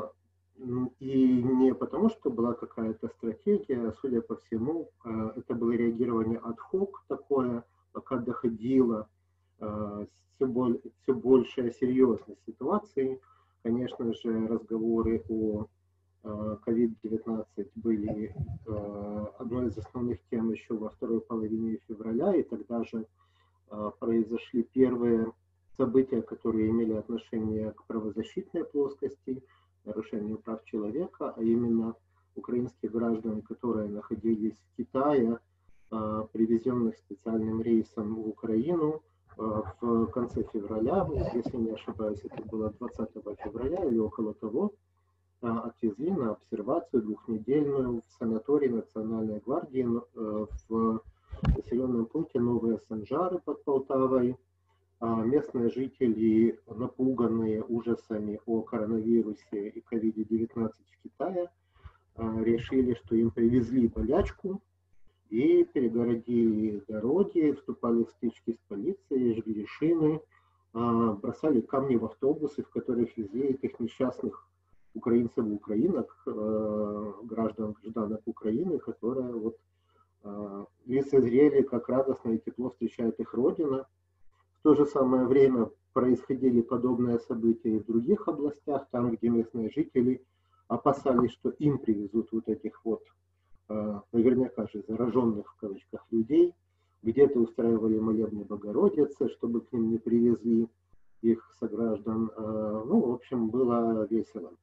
Speaker 5: и не потому, что была какая-то стратегия, а судя по всему, э, это было реагирование ад-хок такое, пока доходило э, все, боль, все большая серьезность ситуации. Конечно же, разговоры о ковид девятнадцать были э, одной из основных тем еще во второй половине февраля, и тогда же э, произошли первые события, которые имели отношение к правозащитной плоскости, нарушению прав человека, а именно украинских граждан, которые находились в Китае, э, привезенных специальным рейсом в Украину э, в конце февраля, если не ошибаюсь, это было двадцатого февраля или около того, отвезли на обсервацию двухнедельную в санаторий Национальной гвардии в населенном пункте Новые Санжары под Полтавой. Местные жители, напуганные ужасами о коронавирусе и ковид девятнадцать в Китае, решили, что им привезли болячку и перегородили дороги, вступали в стычки с полицией, жгли шины, бросали камни в автобусы, в которых везли этих несчастных украинцев и украинок, э, граждан, гражданок Украины, которые вот э, лицезрели, как радостно и тепло встречает их Родина. В то же самое время происходили подобные события и в других областях, там, где местные жители опасались, что им привезут вот этих вот наверняка же зараженных в кавычках людей, где-то устраивали молебны Богородицы, чтобы к ним не привезли их сограждан. Ну, в общем, было весело.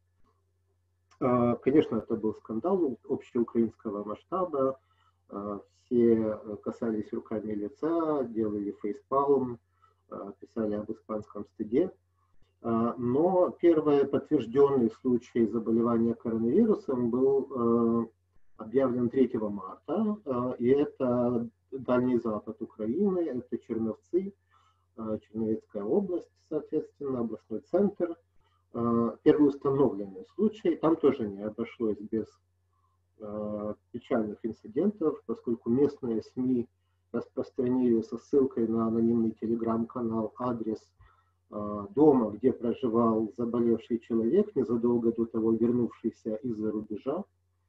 Speaker 5: Конечно, это был скандал общеукраинского масштаба. Все касались руками лица, делали фейспалм, писали об испанском стыде. Но первый подтвержденный случай заболевания коронавирусом был объявлен третьего марта, и это Дальний Запад Украины, это Черновцы, Черновецкая область, соответственно, областной центр. Первый установленный случай, там тоже не обошлось без печальных инцидентов, поскольку местные СМИ распространили со ссылкой на анонимный телеграм-канал адрес дома, где проживал заболевший человек, незадолго до того вернувшийся из-за рубежа,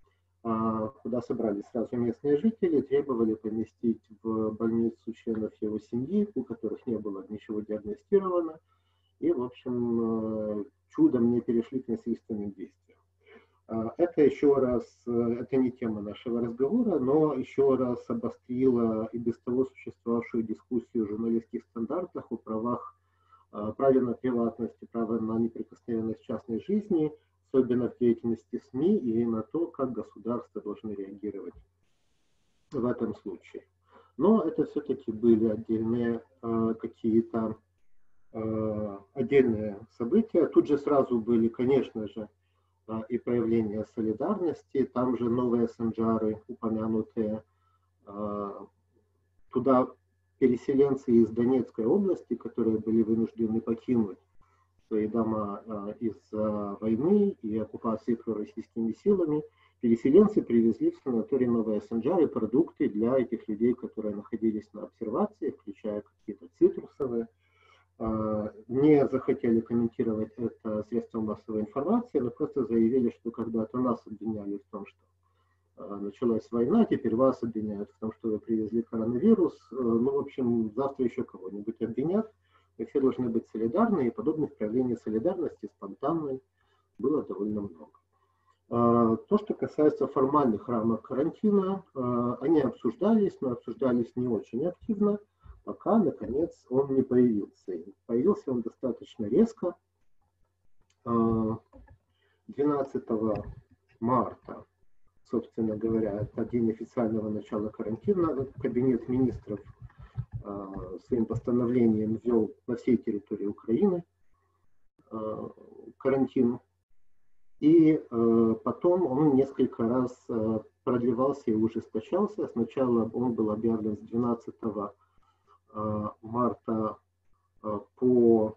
Speaker 5: куда собрались сразу местные жители, требовали поместить в больницу членов его семьи, у которых не было ничего диагностировано, и, в общем, чудом не перешли к насильственным действиям. Это еще раз, это не тема нашего разговора, но еще раз обострило и без того существовавшую дискуссию о журналистских стандартах, о правах, праве на приватность и право на неприкосновенность частной жизни, особенно в деятельности СМИ, и на то, как государство должно реагировать в этом случае. Но это все-таки были отдельные э, какие-то э, отдельные события. Тут же сразу были, конечно же, э, и проявления солидарности, там же новые санжары упомянутые, э, туда переселенцы из Донецкой области, которые были вынуждены покинуть свои дома а, из-за войны и оккупации пророссийскими силами, переселенцы привезли в санаторий Новые Санжары продукты для этих людей, которые находились на обсервации, включая какие-то цитрусовые. А, не захотели комментировать это средством массовой информации, но просто заявили, что когда-то нас обвиняли в том, что а, началась война, теперь вас обвиняют в том, что вы привезли коронавирус. Ну, в общем, завтра еще кого-нибудь обвинят. Мы все должны быть солидарны, и подобных проявлений солидарности спонтанной было довольно много. То, что касается формальных рамок карантина, они обсуждались, но обсуждались не очень активно, пока, наконец, он не появился. И появился он достаточно резко. двенадцатого марта, собственно говоря, это день официального начала карантина, Кабинет министров своим постановлением ввел на всей территории Украины карантин. И потом он несколько раз продлевался и ужесточался. Сначала он был объявлен с двенадцатого марта по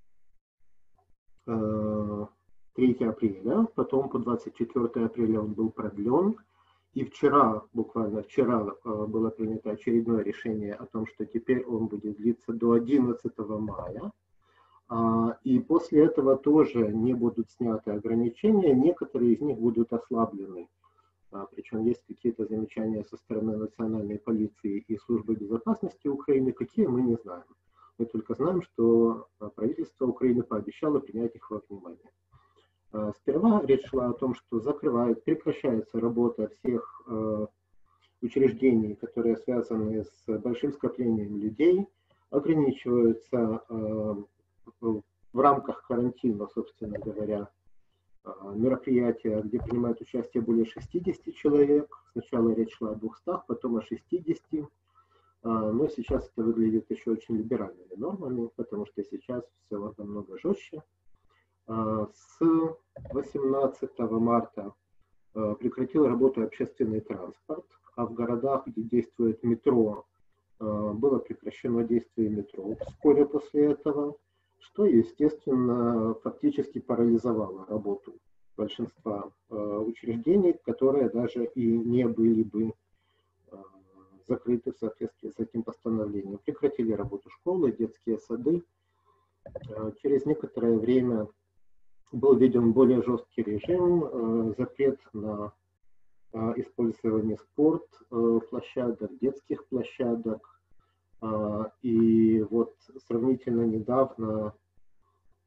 Speaker 5: третьего апреля, потом по двадцать четвёртого апреля он был продлен. И вчера, буквально вчера, было принято очередное решение о том, что теперь он будет длиться до одиннадцатого мая. И после этого тоже не будут сняты ограничения, некоторые из них будут ослаблены. Причем есть какие-то замечания со стороны национальной полиции и службы безопасности Украины, какие мы не знаем. Мы только знаем, что правительство Украины пообещало принять их во внимание. Сперва речь шла о том, что закрывает, прекращается работа всех э, учреждений, которые связаны с большим скоплением людей, ограничиваются э, в рамках карантина, собственно говоря, э, мероприятия, где принимают участие более шестидесяти человек. Сначала речь шла о двухстах, потом о шестидесяти. Э, но сейчас это выглядит еще очень либеральными нормами, потому что сейчас все намного жестче. С восемнадцатого марта прекратил работу общественный транспорт, а в городах, где действует метро, было прекращено действие метро вскоре после этого, что, естественно, фактически парализовало работу большинства учреждений, которые даже и не были бы закрыты в соответствии с этим постановлением. Прекратили работу школы, детские сады. Через некоторое время был введен более жесткий режим, э, запрет на э, использование спортплощадок, э, детских площадок. Э, и вот сравнительно недавно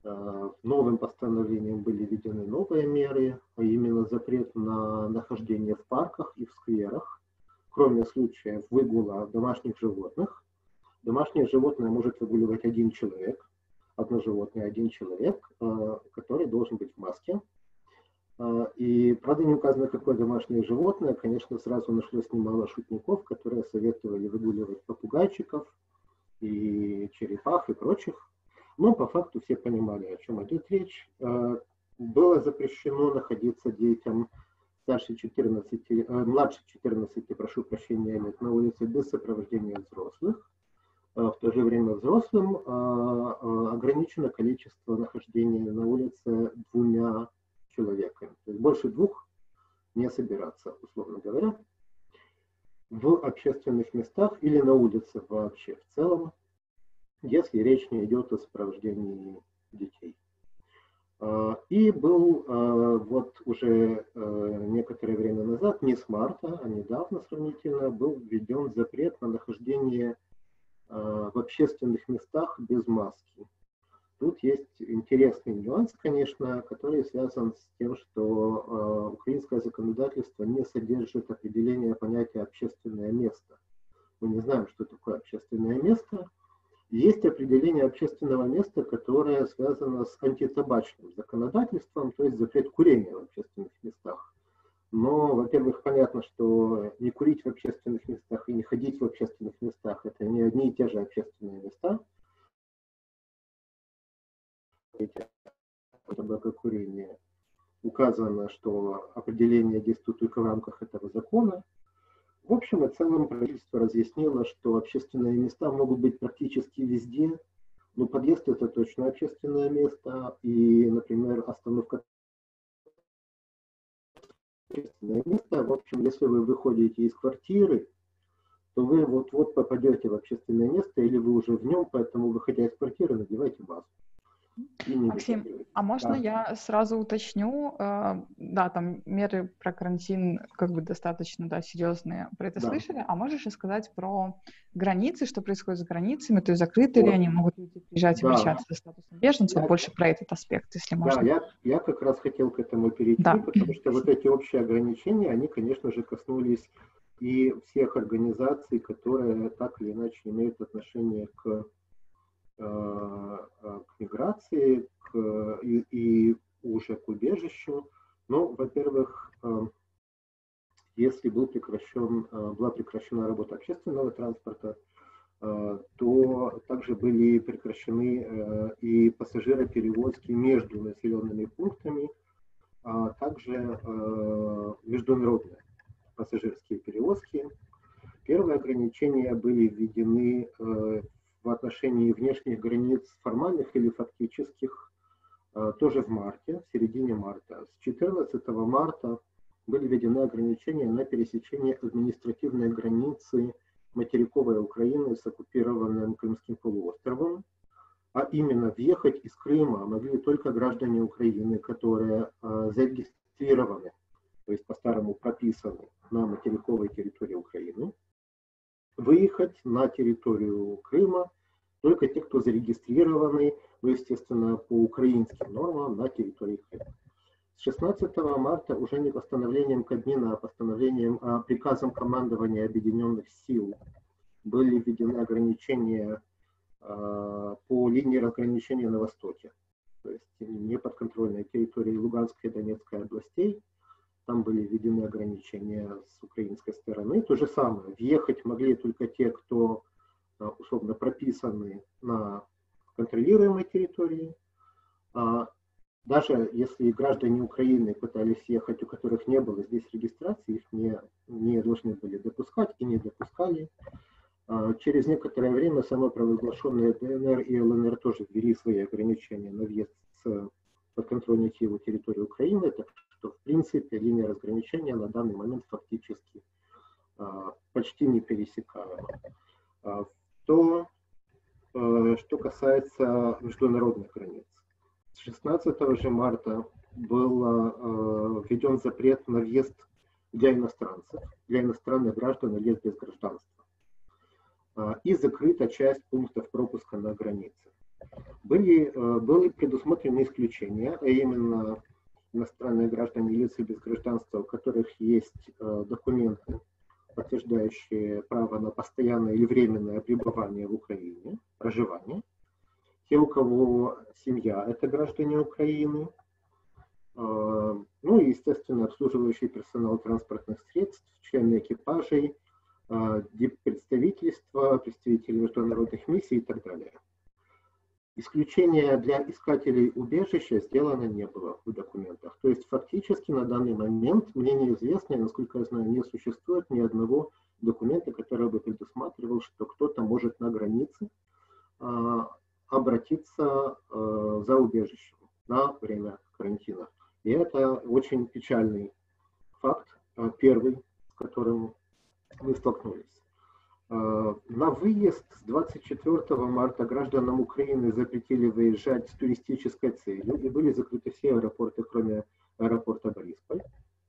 Speaker 5: Новым постановлением были введены новые меры, а именно запрет на нахождение в парках и в скверах, кроме случаев выгула домашних животных. Домашнее животное может выгуливать один человек, одно животное, один человек, который должен быть в маске. И, правда, не указано, какое домашнее животное. Конечно, сразу нашлось немало шутников, которые советовали выгуливать попугайчиков и черепах и прочих. Но по факту все понимали, о чем идет речь. Было запрещено находиться детям старше четырнадцати, младше четырнадцати, прошу прощения, лет на улице без сопровождения взрослых. В то же время взрослым ограничено количество нахождения на улице двумя человеками. То есть больше двух не собираться, условно говоря, в общественных местах или на улице вообще в целом, если речь не идет о сопровождении детей. И был вот уже некоторое время назад, не с марта, а недавно сравнительно, был введен запрет на нахождение в общественных местах без маски. Тут есть интересный нюанс, конечно, который связан с тем, что украинское законодательство не содержит определения понятия «общественное место». Мы не знаем, что такое общественное место. Есть определение общественного места, которое связано с антитабачным законодательством, то есть запрет курения в общественных местах. Но, во-первых, понятно, что не курить в общественных местах и не ходить в общественных местах – это не одни и те же общественные места. Табакокурение указано, что определение действует только в рамках этого закона. В общем и целом правительство разъяснило, что общественные места могут быть практически везде, но подъезд – это точно общественное место, и, например, остановка – общественное место. В общем, если вы выходите из квартиры, то вы вот-вот попадете в общественное место, или вы уже в нем, поэтому, выходя из квартиры, надевайте маску.
Speaker 1: Максим, а можно да. я сразу уточню, э, да, там меры про карантин как бы достаточно, да, серьезные, про это да. слышали, а можешь рассказать про границы, что происходит с границами, то есть закрыты вот. ли они, могут люди приезжать да. и обращаться за статусом беженцев, я... больше про этот аспект, если можно.
Speaker 5: Да, я, я как раз хотел к этому перейти, да. потому что вот эти общие ограничения, они, конечно же, коснулись и всех организаций, которые так или иначе имеют отношение к к миграции к, и, и уже к убежищу. Ну, во-первых, если был прекращен, была прекращена работа общественного транспорта, то также были прекращены и пассажироперевозки между населенными пунктами, а также международные пассажирские перевозки. Первые ограничения были введены в отношении внешних границ формальных или фактических тоже в марте, в середине марта. С четырнадцатого марта были введены ограничения на пересечение административной границы материковой Украины с оккупированным Крымским полуостровом, а именно въехать из Крыма могли только граждане Украины, которые зарегистрированы, то есть по-старому прописаны на материковой территории Украины. Выехать на территорию Крыма только те, кто зарегистрированы, ну, естественно, по украинским нормам на территории Крыма. С шестнадцатого марта уже не постановлением Кабмина, а постановлением, а приказом командования Объединенных сил были введены ограничения э, по линии разграничения на востоке, то есть неподконтрольной территории Луганской и Донецкой областей. Там были введены ограничения с украинской стороны. То же самое, въехать могли только те, кто условно прописаны на контролируемой территории. Даже если граждане Украины пытались ехать, у которых не было здесь регистрации, их не, не должны были допускать и не допускали. Через некоторое время самопровозглашенные ДНР и ЛНР тоже ввели свои ограничения на въезд с подконтрольной территории Украины. Так что, в принципе, линия разграничения на данный момент фактически а, почти не пересекаема. А, то, а, что касается международных границ. С шестнадцатого же марта был а, введен запрет на въезд для иностранцев, для иностранных граждан на въезд без гражданства. А, и закрыта часть пунктов пропуска на границе. Были, были предусмотрены исключения, а именно иностранные граждане и лица без гражданства, у которых есть документы, подтверждающие право на постоянное или временное пребывание в Украине, проживание. Те, у кого семья – это граждане Украины. Ну и, естественно, обслуживающий персонал транспортных средств, члены экипажей, диппредставительства, представители международных миссий и так далее. Исключения для искателей убежища сделано не было в документах. То есть фактически на данный момент мне неизвестно, и, насколько я знаю, не существует ни одного документа, который бы предусматривал, что кто-то может на границе э, обратиться э, за убежищем на время карантина. И это очень печальный факт, э, первый, с которым мы столкнулись. На выезд с двадцать четвёртого марта гражданам Украины запретили выезжать с туристической целью, и были закрыты все аэропорты, кроме аэропорта Борисполь.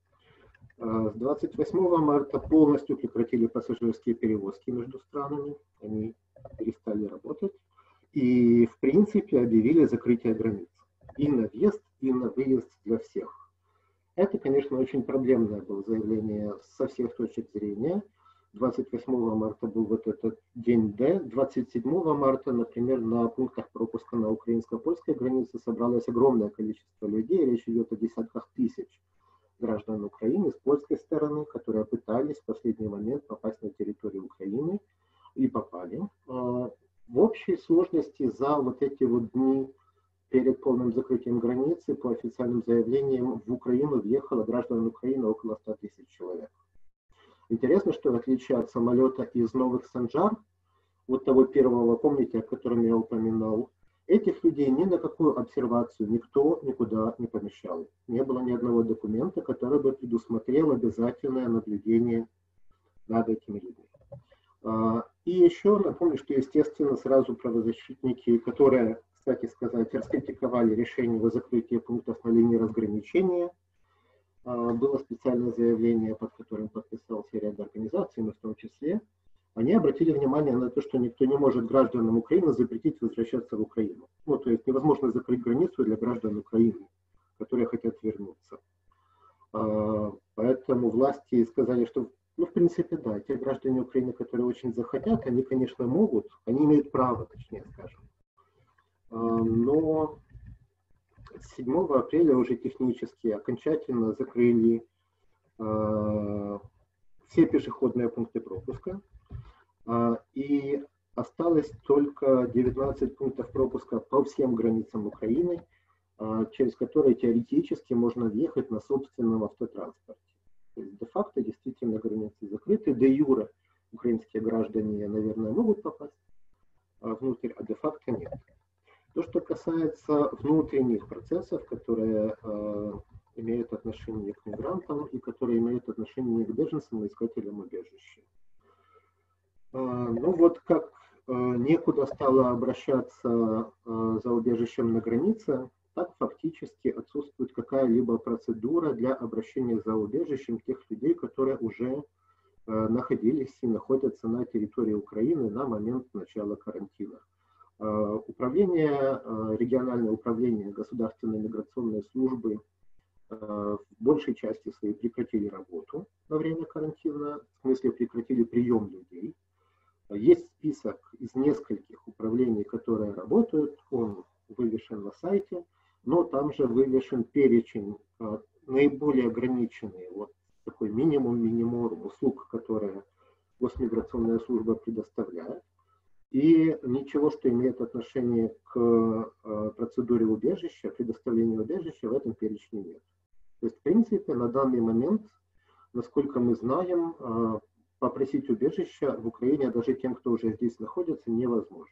Speaker 5: С двадцать восьмого марта полностью прекратили пассажирские перевозки между странами, они перестали работать, и в принципе объявили закрытие границ и на въезд, и на выезд для всех. Это, конечно, очень проблемное было заявление со всех точек зрения. двадцать восьмого марта был вот этот день Д. двадцать седьмого марта, например, на пунктах пропуска на украинско-польской границе собралось огромное количество людей. Речь идет о десятках тысяч граждан Украины с польской стороны, которые пытались в последний момент попасть на территорию Украины и попали. В общей сложности за вот эти вот дни перед полным закрытием границы, по официальным заявлениям, в Украину въехало граждан Украины около ста тысяч человек. Интересно, что в отличие от самолета из Новых Санжар, вот того первого, помните, о котором я упоминал, этих людей ни на какую обсервацию никто никуда не помещал. Не было ни одного документа, который бы предусмотрел обязательное наблюдение над этими людьми. И еще напомню, что, естественно, сразу правозащитники, которые, кстати сказать, раскритиковали решение о закрытии пунктов на линии разграничения, было специальное заявление, под которым подписался ряд организаций, но в том числе, они обратили внимание на то, что никто не может гражданам Украины запретить возвращаться в Украину. Ну, то есть невозможно закрыть границу для граждан Украины, которые хотят вернуться. Поэтому власти сказали, что, ну, в принципе, да, те граждане Украины, которые очень захотят, они, конечно, могут, они имеют право, точнее скажем. Но седьмого апреля уже технически окончательно закрыли э, все пешеходные пункты пропуска, э, и осталось только девятнадцать пунктов пропуска по всем границам Украины, э, через которые теоретически можно въехать на собственном автотранспорте. То есть де-факто действительно границы закрыты, де-юре украинские граждане, наверное, могут попасть э, внутрь, а де-факто нет. То, что касается внутренних процессов, которые э, имеют отношение к мигрантам и которые имеют отношение к беженцам и искателям убежища. Э, ну вот как э, некуда стало обращаться э, за убежищем на границе, так фактически отсутствует какая-либо процедура для обращения за убежищем тех людей, которые уже э, находились и находятся на территории Украины на момент начала карантина. Управление, региональное управление государственной миграционной службы в большей части своей прекратили работу во время карантина, в смысле прекратили прием людей. Есть список из нескольких управлений, которые работают, он вывешен на сайте, но там же вывешен перечень наиболее ограниченный, вот такой минимум-минимум услуг, которые Госмиграционная служба предоставляет. И ничего, что имеет отношение к э, процедуре убежища, предоставлению убежища, в этом перечне нет. То есть, в принципе, на данный момент, насколько мы знаем, э, попросить убежища в Украине даже тем, кто уже здесь находится, невозможно.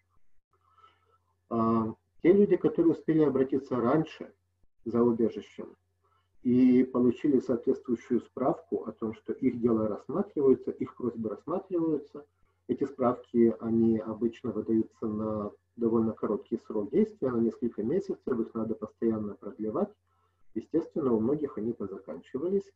Speaker 5: Э, те люди, которые успели обратиться раньше за убежищем и получили соответствующую справку о том, что их дело рассматривается, их просьбы рассматриваются, эти справки, они обычно выдаются на довольно короткий срок действия, на несколько месяцев, их надо постоянно продлевать. Естественно, у многих они позаканчивались.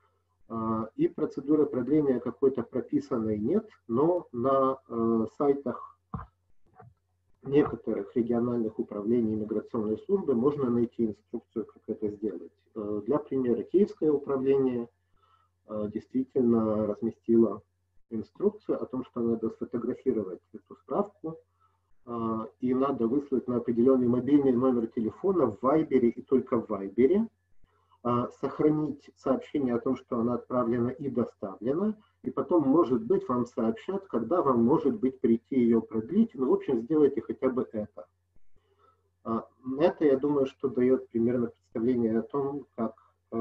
Speaker 5: И процедуры продления какой-то прописанной нет, но на сайтах некоторых региональных управлений миграционной службы можно найти инструкцию, как это сделать. Для примера, Киевское управление действительно разместило инструкцию о том, что надо сфотографировать эту справку и надо выслать на определенный мобильный номер телефона в Вайбере и только в Вайбере, сохранить сообщение о том, что она отправлена и доставлена, и потом, может быть, вам сообщат, когда вам, может быть, прийти ее продлить. Ну, в общем, сделайте хотя бы это. Это, я думаю, что дает примерно представление о том, как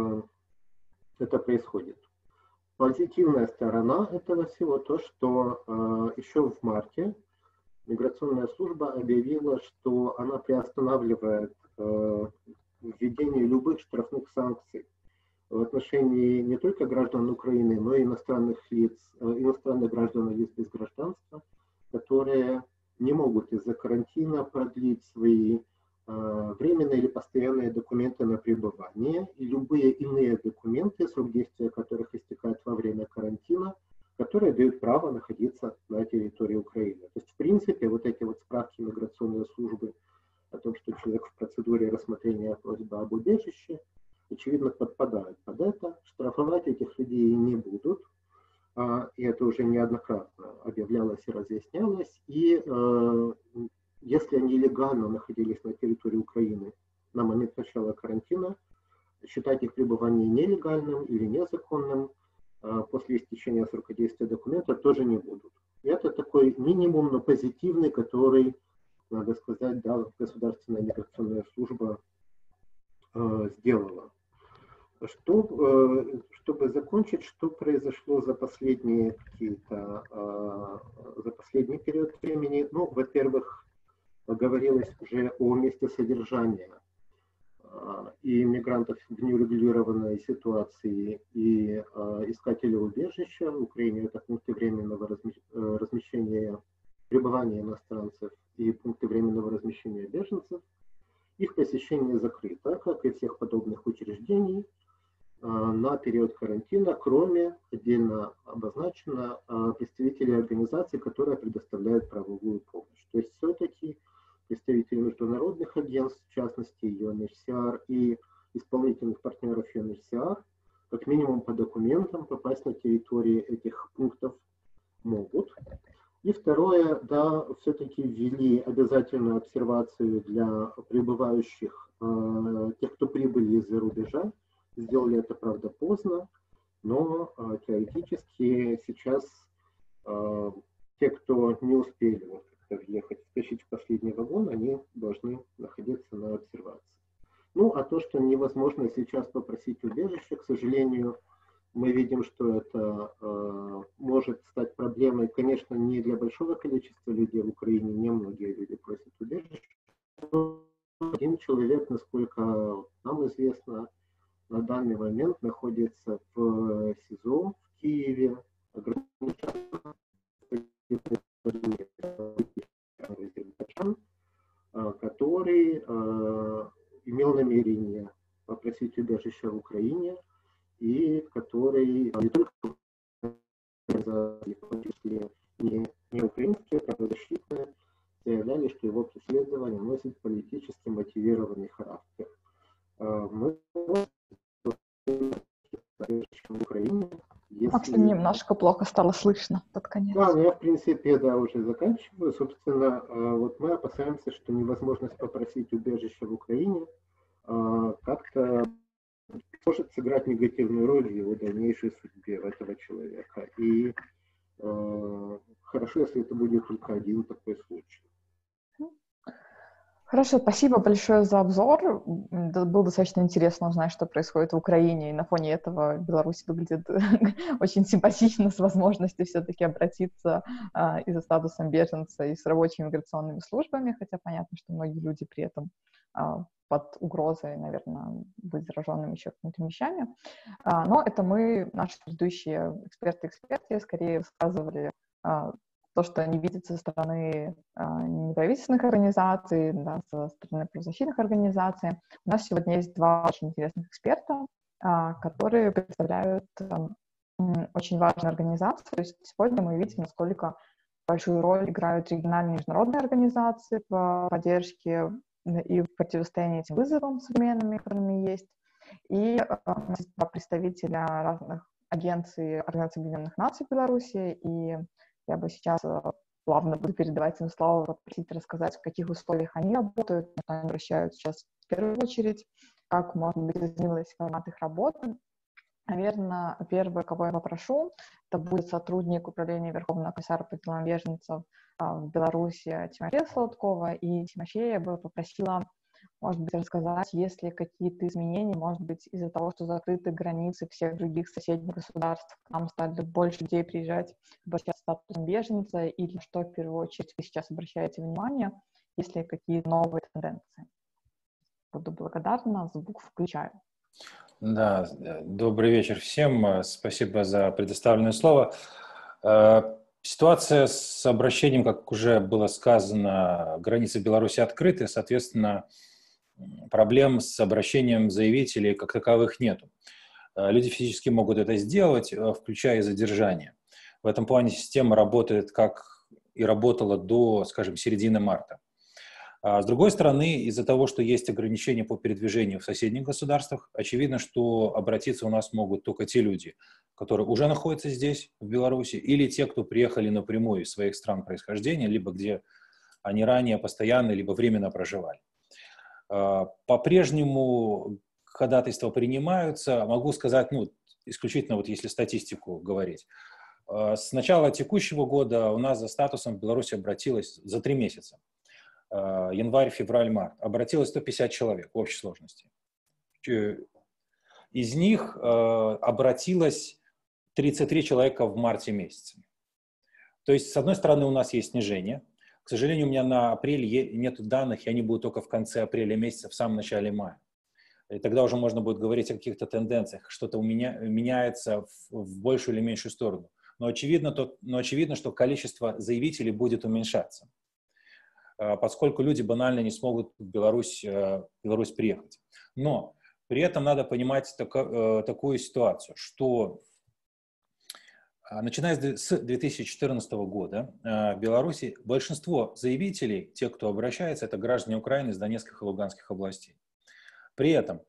Speaker 5: это происходит. Позитивная сторона этого всего то, что еще в марте миграционная служба объявила, что она приостанавливает введение любых штрафных санкций в отношении не только граждан Украины, но и иностранных лиц, иностранных граждан и лиц без гражданства, которые не могут из-за карантина продлить свои э, временные или постоянные документы на пребывание, и любые иные документы, срок действия которых истекает во время карантина, которые дают право находиться на территории Украины. То есть, в принципе, вот эти вот справки миграционной службы о том, что человек в процедуре рассмотрения просьбы об убежище, очевидно, подпадают под это. Штрафовать этих людей не будут. И это уже неоднократно объявлялось и разъяснялось. И э, если они легально находились на территории Украины на момент начала карантина, считать их пребывание нелегальным или незаконным э, после истечения срока действия документа тоже не будут. И это такой минимум, но позитивный, который, надо сказать, да, государственная миграционная служба э, сделала. Что, э, чтобы закончить, что произошло за последние какие-то, э, за последний период времени? Ну, во-первых, говорилось уже о месте содержания э, и мигрантов в неурегулированной ситуации, и э, искателей убежища. В Украине это пункты временного разми- размещения, пребывания иностранцев и пункты временного размещения беженцев. Их посещение закрыто, как и всех подобных учреждений, на период карантина, кроме отдельно обозначено представителей организаций, которые предоставляют правовую помощь. То есть все-таки представители международных агентств, в частности ю эн эйч си ар и исполнительных партнеров ю эн эйч си ар, как минимум по документам попасть на территории этих пунктов могут. И второе, да, все-таки ввели обязательную обсервацию для прибывающих, э, тех, кто прибыли из-за рубежа. Сделали это, правда, поздно, но э, теоретически сейчас э, те, кто не успели вот, въехать, вскочить в последний вагон, они должны находиться на обсервации. Ну, а то, что невозможно сейчас попросить убежище, к сожалению, мы видим, что это э, может стать проблемой, конечно, не для большого количества людей в Украине, не многие люди просят убежище. Но один человек, насколько нам известно, на данный момент находится в СИЗО в Киеве, который э, имел намерение попросить убежище в Украине и который не только не, не украинские правозащитные заявляли, что его преследование носит политически мотивированный характер. Э, мы в Украине. Если...
Speaker 1: Максим, немножко плохо стало слышно под конец.
Speaker 5: Да, но я, в принципе, да, уже заканчиваю. Собственно, вот мы опасаемся, что невозможность попросить убежище в Украине как-то может сыграть негативную роль в его дальнейшей судьбе этого человека. И э, хорошо, если это будет только один такой случай.
Speaker 1: Хорошо, спасибо большое за обзор. Было достаточно интересно узнать, что происходит в Украине, и на фоне этого Беларусь выглядит очень симпатично, с возможностью все-таки обратиться а, и за статусом беженца, и с рабочими миграционными службами, хотя понятно, что многие люди при этом а, под угрозой, наверное, быть зараженными еще какими-то вещами. А, но это мы, наши предыдущие эксперты-эксперты, скорее высказывали а, то, что они видят со стороны а, неправительственных организаций, да, со стороны правозащитных организаций. У нас сегодня есть два очень интересных эксперта, а, которые представляют а, очень важную организацию. То есть сегодня мы видим, насколько большую роль играют региональные международные организации в поддержке и в противостоянии этим вызовам современным, которыми есть. И э, представителя разных агенций Организации Объединенных Наций в Беларуси. И я бы сейчас э, плавно буду передавать им слово, попросить рассказать, в каких условиях они работают, на что они обращаются сейчас в первую очередь, как, может быть, изменилась формат их работы. Наверное, первое, кого я попрошу, это будет сотрудник Управления Верховного комиссара по делам беженцев в Беларуси Тимофея Солодкова. И Тимофея я бы попросила, может быть, рассказать, есть ли какие-то изменения, может быть, из-за того, что закрыты границы всех других соседних государств, к нам стали больше людей приезжать, обращаться статусом беженца, или что, в первую очередь, вы сейчас обращаете внимание, есть ли какие-то новые тенденции. Буду благодарна, звук включаю.
Speaker 7: Да, добрый вечер всем. Спасибо за предоставленное слово. Ситуация с обращением, как уже было сказано, границы Беларуси открыты, соответственно, проблем с обращением заявителей как таковых нету. Люди физически могут это сделать, включая задержание. В этом плане система работает, как и работала до, скажем, середины марта. А с другой стороны, из-за того, что есть ограничения по передвижению в соседних государствах, очевидно, что обратиться у нас могут только те люди, которые уже находятся здесь, в Беларуси, или те, кто приехали напрямую из своих стран происхождения, либо где они ранее постоянно, либо временно проживали. По-прежнему ходатайства принимаются. Могу сказать, ну, исключительно вот если статистику говорить. С начала текущего года у нас за статусом в Беларуси обратилось за три месяца. Январь, февраль, март. Обратилось сто пятьдесят человек в общей сложности. Из них обратилось тридцать три человека в марте месяце. То есть, с одной стороны, у нас есть снижение. К сожалению, у меня на апрель нет данных, и они будут только в конце апреля месяца, в самом начале мая. И тогда уже можно будет говорить о каких-то тенденциях, что-то у меня меняется в, в большую или меньшую сторону. Но очевидно, то, но очевидно, что количество заявителей будет уменьшаться, поскольку люди банально не смогут в Беларусь, в Беларусь приехать. Но при этом надо понимать тако, такую ситуацию, что начиная с две тысячи четырнадцатого года в Беларуси большинство заявителей, те, кто обращается, это граждане Украины из Донецких и Луганских областей. При этом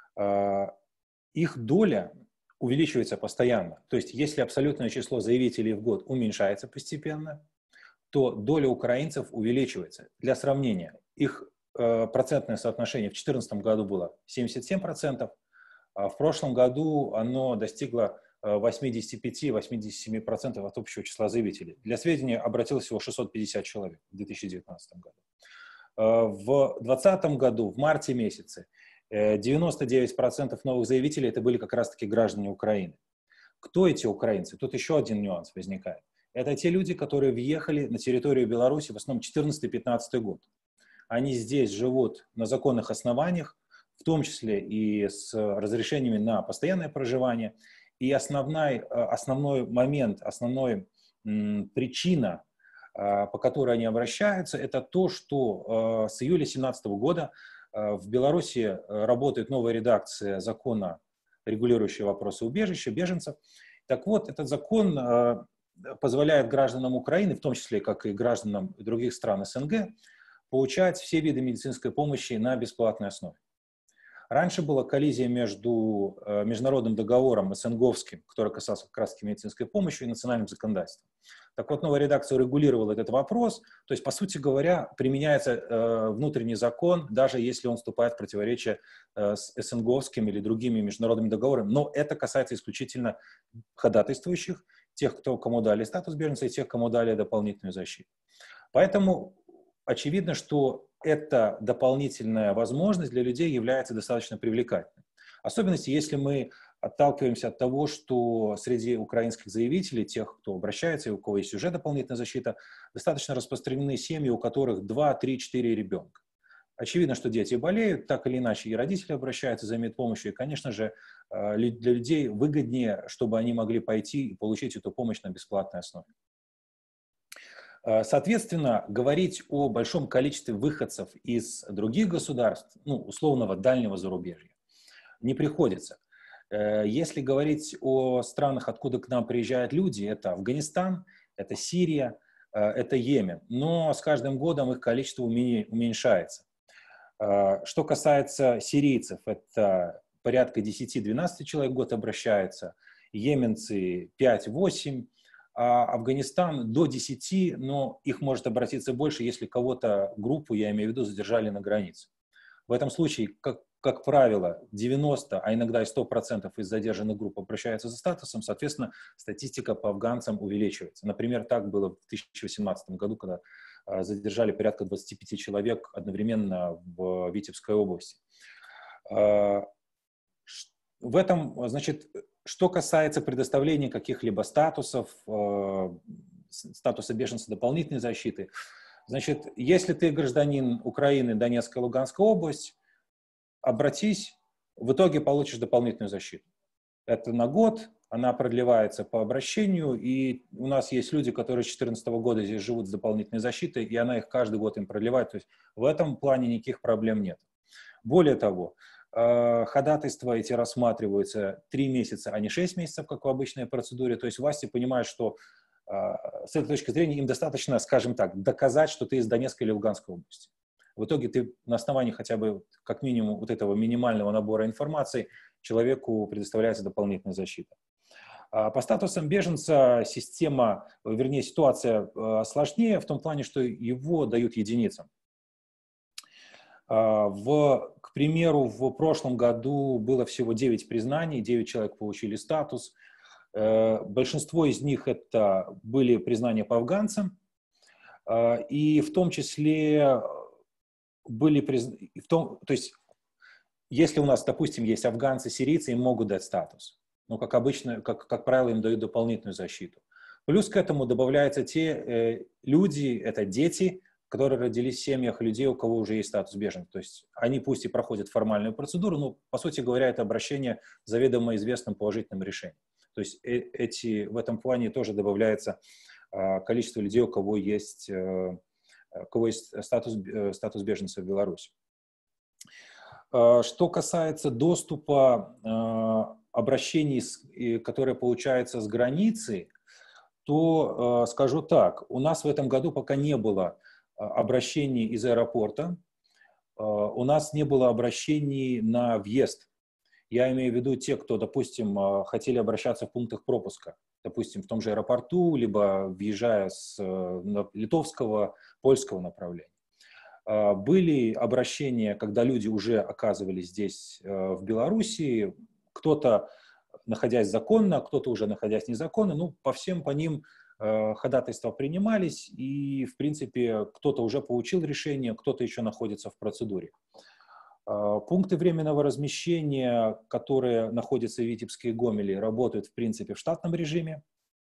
Speaker 7: их доля увеличивается постоянно. То есть если абсолютное число заявителей в год уменьшается постепенно, то доля украинцев увеличивается. Для сравнения, их э, процентное соотношение в две тысячи четырнадцатом году было семьдесят семь процентов, а в прошлом году оно достигло восемьдесят пять — восемьдесят семь процентов от общего числа заявителей. Для сведения, обратилось всего шестьсот пятьдесят человек в две тысячи девятнадцатом году. Э, в две тысячи двадцатом году, в марте месяце, девяносто девять процентов новых заявителей это были как раз-таки граждане Украины. Кто эти украинцы? Тут еще один нюанс возникает. Это те люди, которые въехали на территорию Беларуси в основном четырнадцатый-пятнадцатый год. Они здесь живут на законных основаниях, в том числе и с разрешениями на постоянное проживание. И основной, основной момент, основная причина, по которой они обращаются, это то, что с июля две тысячи семнадцатого года в Беларуси работает новая редакция закона, регулирующего вопросы убежища, беженцев. Так вот, этот закон позволяет гражданам Украины, в том числе, как и гражданам других стран СНГ, получать все виды медицинской помощи на бесплатной основе. Раньше была коллизия между международным договором СНГовским, который касался как раз медицинской помощи, и национальным законодательством. Так вот, новая редакция регулировала этот вопрос, то есть, по сути говоря, применяется э, внутренний закон, даже если он вступает в противоречие э, с СНГовским или другими международными договорами, но это касается исключительно ходатайствующих, тех, кто, кому дали статус беженца, и тех, кому дали дополнительную защиту. Поэтому очевидно, что эта дополнительная возможность для людей является достаточно привлекательной. Особенности, если мы отталкиваемся от того, что среди украинских заявителей, тех, кто обращается и у кого есть уже дополнительная защита, достаточно распространены семьи, у которых два, три, четыре ребенка. Очевидно, что дети болеют, так или иначе, и родители обращаются за медпомощью, и, конечно же, для людей выгоднее, чтобы они могли пойти и получить эту помощь на бесплатной основе. Соответственно, говорить о большом количестве выходцев из других государств, ну, условного дальнего зарубежья, не приходится. Если говорить о странах, откуда к нам приезжают люди, это Афганистан, это Сирия, это Йемен, но с каждым годом их количество уменьшается. Что касается сирийцев, это порядка десять-двенадцать человек в год обращаются, йеменцы пять-восемь, а Афганистан до десяти, но их может обратиться больше, если кого-то, группу, я имею в виду, задержали на границе. В этом случае, как, как правило, девяносто, а иногда и сто процентов из задержанных групп обращаются за статусом, соответственно, статистика по афганцам увеличивается. Например, так было в две тысячи восемнадцатом году, когда а, задержали порядка двадцати пяти человек одновременно в Витебской области. А, в этом, значит, что касается предоставления каких-либо статусов, а, статуса беженца дополнительной защиты, значит, если ты гражданин Украины, Донецкая, Луганская область, обратись, в итоге получишь дополнительную защиту. Это на год, она продлевается по обращению, и у нас есть люди, которые с две тысячи четырнадцатого года здесь живут с дополнительной защитой, и она их каждый год им продлевает. То есть в этом плане никаких проблем нет. Более того, ходатайства эти рассматриваются три месяца, а не шесть месяцев, как в обычной процедуре. То есть власти понимают, что с этой точки зрения им достаточно, скажем так, доказать, что ты из Донецкой или Луганской области. В итоге ты на основании хотя бы как минимум вот этого минимального набора информации человеку предоставляется дополнительная защита. По статусам беженца система, вернее ситуация сложнее в том плане, что его дают единицам. В, к примеру, в прошлом году было всего девять признаний, девять человек получили статус. Большинство из них это были признания по афганцам, и в том числе были признания, то есть если у нас, допустим, есть афганцы, сирийцы, им могут дать статус, но как обычно, как, как правило, им дают дополнительную защиту. Плюс к этому добавляются те э, люди, это дети, которые родились в семьях людей, у кого уже есть статус беженца. То есть они пусть и проходят формальную процедуру, но, по сути говоря, это обращение заведомо известным положительным решением. То есть эти, в этом плане тоже добавляется э, количество людей, у кого есть, э, у кого есть статус, э, статус беженца в Беларуси. Э, что касается доступа э, обращений, с, э, которые получаются с границы, то э, скажу так, у нас в этом году пока не было э, обращений из аэропорта, э, у нас не было обращений на въезд. Я имею в виду те, кто, допустим, хотели обращаться в пунктах пропуска, допустим, в том же аэропорту, либо въезжая с литовского, польского направления. Были обращения, когда люди уже оказывались здесь, в Белоруссии, кто-то находясь законно, кто-то уже находясь незаконно, ну, по всем по ним ходатайства принимались, и, в принципе, кто-то уже получил решение, кто-то еще находится в процедуре. Пункты временного размещения, которые находятся в Витебске и Гомеле, работают, в принципе, в штатном режиме.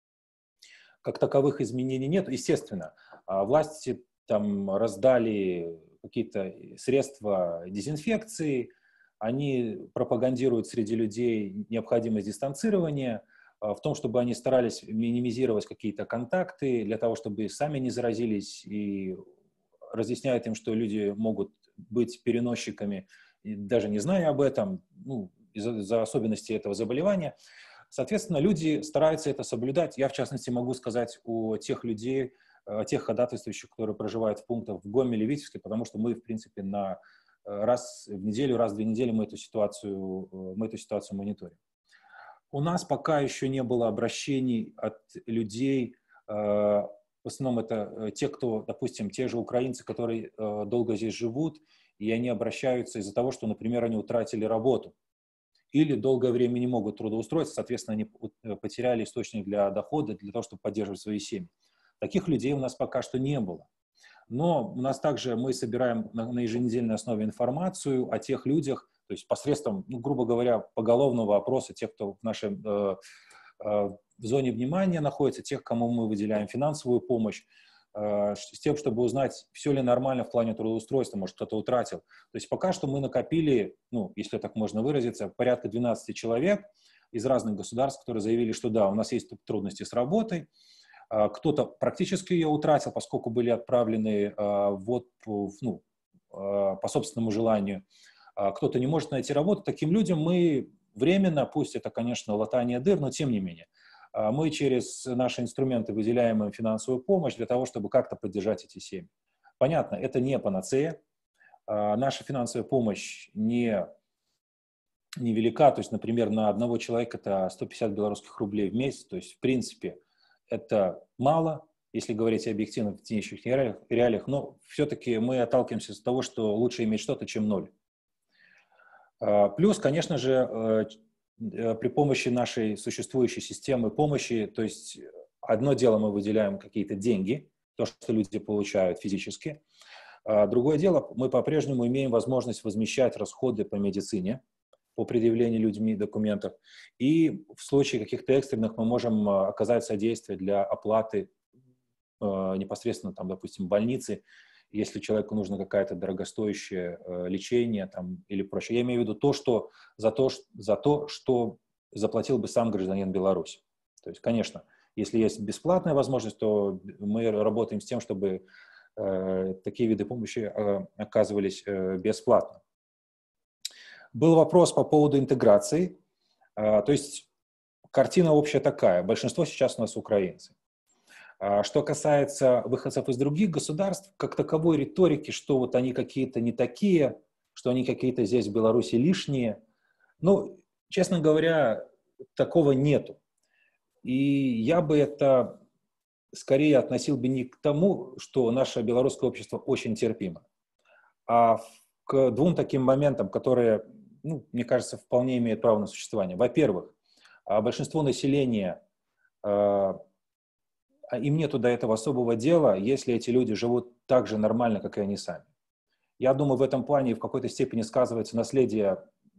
Speaker 7: Как таковых изменений нет. Естественно, власти там раздали какие-то средства дезинфекции, они пропагандируют среди людей необходимость дистанцирования, в том, чтобы они старались минимизировать какие-то контакты, для того, чтобы сами не заразились, и разъясняют им, что люди могут быть переносчиками, даже не зная об этом, ну, из-за, из-за особенностей этого заболевания. Соответственно, люди стараются это соблюдать. Я, в частности, могу сказать о тех людей, о тех ходатайствующих, которые проживают в пунктах в Гомеле, Витебске, потому что мы, в принципе, на раз в неделю, раз в две недели мы эту ситуацию, мы эту ситуацию мониторим. У нас пока еще не было обращений от людей, в основном это те, кто, допустим, те же украинцы, которые э, долго здесь живут, и они обращаются из-за того, что, например, они утратили работу или долгое время не могут трудоустроиться, соответственно, они потеряли источник для дохода, для того, чтобы поддерживать свои семьи. Таких людей у нас пока что не было. Но у нас также мы собираем на, на еженедельной основе информацию о тех людях, то есть посредством, ну, грубо говоря, поголовного опроса тех, кто в нашей э, э, в зоне внимания находится, тех, кому мы выделяем финансовую помощь, э, с тем, чтобы узнать, все ли нормально в плане трудоустройства, может, кто-то утратил. То есть пока что мы накопили, ну, если так можно выразиться, порядка двенадцати человек из разных государств, которые заявили, что да, у нас есть трудности с работой, э, кто-то практически ее утратил, поскольку были отправлены э, в отпуск, ну, э, по собственному желанию, э, кто-то не может найти работу. Таким людям мы временно, пусть это, конечно, латание дыр, но тем не менее, Мы через наши инструменты выделяем им финансовую помощь для того, чтобы как-то поддержать эти семьи. Понятно, это не панацея. Наша финансовая помощь не, не велика. То есть, например, на одного человека это сто пятьдесят белорусских рублей в месяц. То есть, в принципе, это мало, если говорить объективно в текущих реалиях, реалиях, но все-таки мы отталкиваемся от того, что лучше иметь что-то, чем ноль. Плюс, конечно же, при помощи нашей существующей системы помощи, то есть одно дело мы выделяем какие-то деньги, то, что люди получают физически, а другое дело, мы по-прежнему имеем возможность возмещать расходы по медицине, по предъявлению людьми документов, и в случае каких-то экстренных мы можем оказать содействие для оплаты э, непосредственно, там, допустим, больницы, если человеку нужно какое-то дорогостоящее э, лечение там, или прочее. Я имею в виду то, что за, то, за то, что заплатил бы сам гражданин Беларуси. То есть, конечно, если есть бесплатная возможность, то мы работаем с тем, чтобы э, такие виды помощи э, оказывались э, бесплатно. Был вопрос по поводу интеграции. Э, то есть картина общая такая. Большинство сейчас у нас украинцы. Что касается выходцев из других государств, как таковой риторики, что вот они какие-то не такие, что они какие-то здесь в Беларуси лишние, ну, честно говоря, такого нету. И я бы это скорее относил бы не к тому, что наше белорусское общество очень терпимо, а к двум таким моментам, которые, ну, мне кажется, вполне имеют право на существование. Во-первых, большинство населения им нету до этого особого дела, если эти люди живут так же нормально, как и они сами. Я думаю, в этом плане в какой-то степени сказывается наследие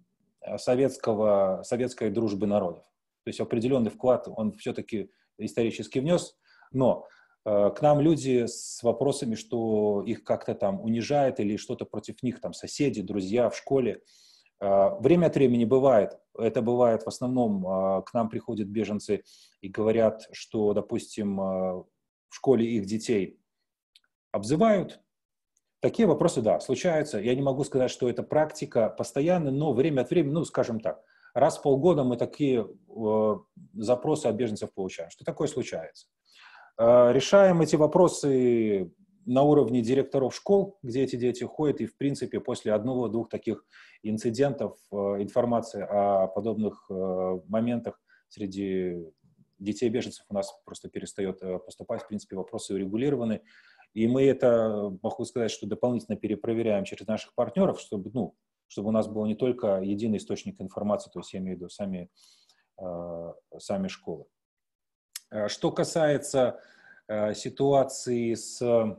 Speaker 7: советского, советской дружбы народов. То есть определенный вклад он все-таки исторически внес, но э, к нам люди с вопросами, что их как-то там унижает или что-то против них, там соседи, друзья в школе, э, время от времени бывает. Это бывает в основном, э, к нам приходят беженцы и говорят, что, допустим, в школе их детей обзывают. Такие вопросы, да, случаются. Я не могу сказать, что это практика постоянная, но время от времени, ну, скажем так, раз в полгода мы такие э, запросы от беженцев получаем. Что такое случается? Э, решаем эти вопросы на уровне директоров школ, где эти дети ходят, и, в принципе, после одного-двух таких инцидентов э, информация о подобных э, моментах среди детей беженцев у нас просто перестает поступать, в принципе, вопросы урегулированы. И мы это, могу сказать, что дополнительно перепроверяем через наших партнеров, чтобы, ну, чтобы у нас был не только единый источник информации, то есть я имею в виду сами, э, сами школы. Что касается э, ситуации с, э,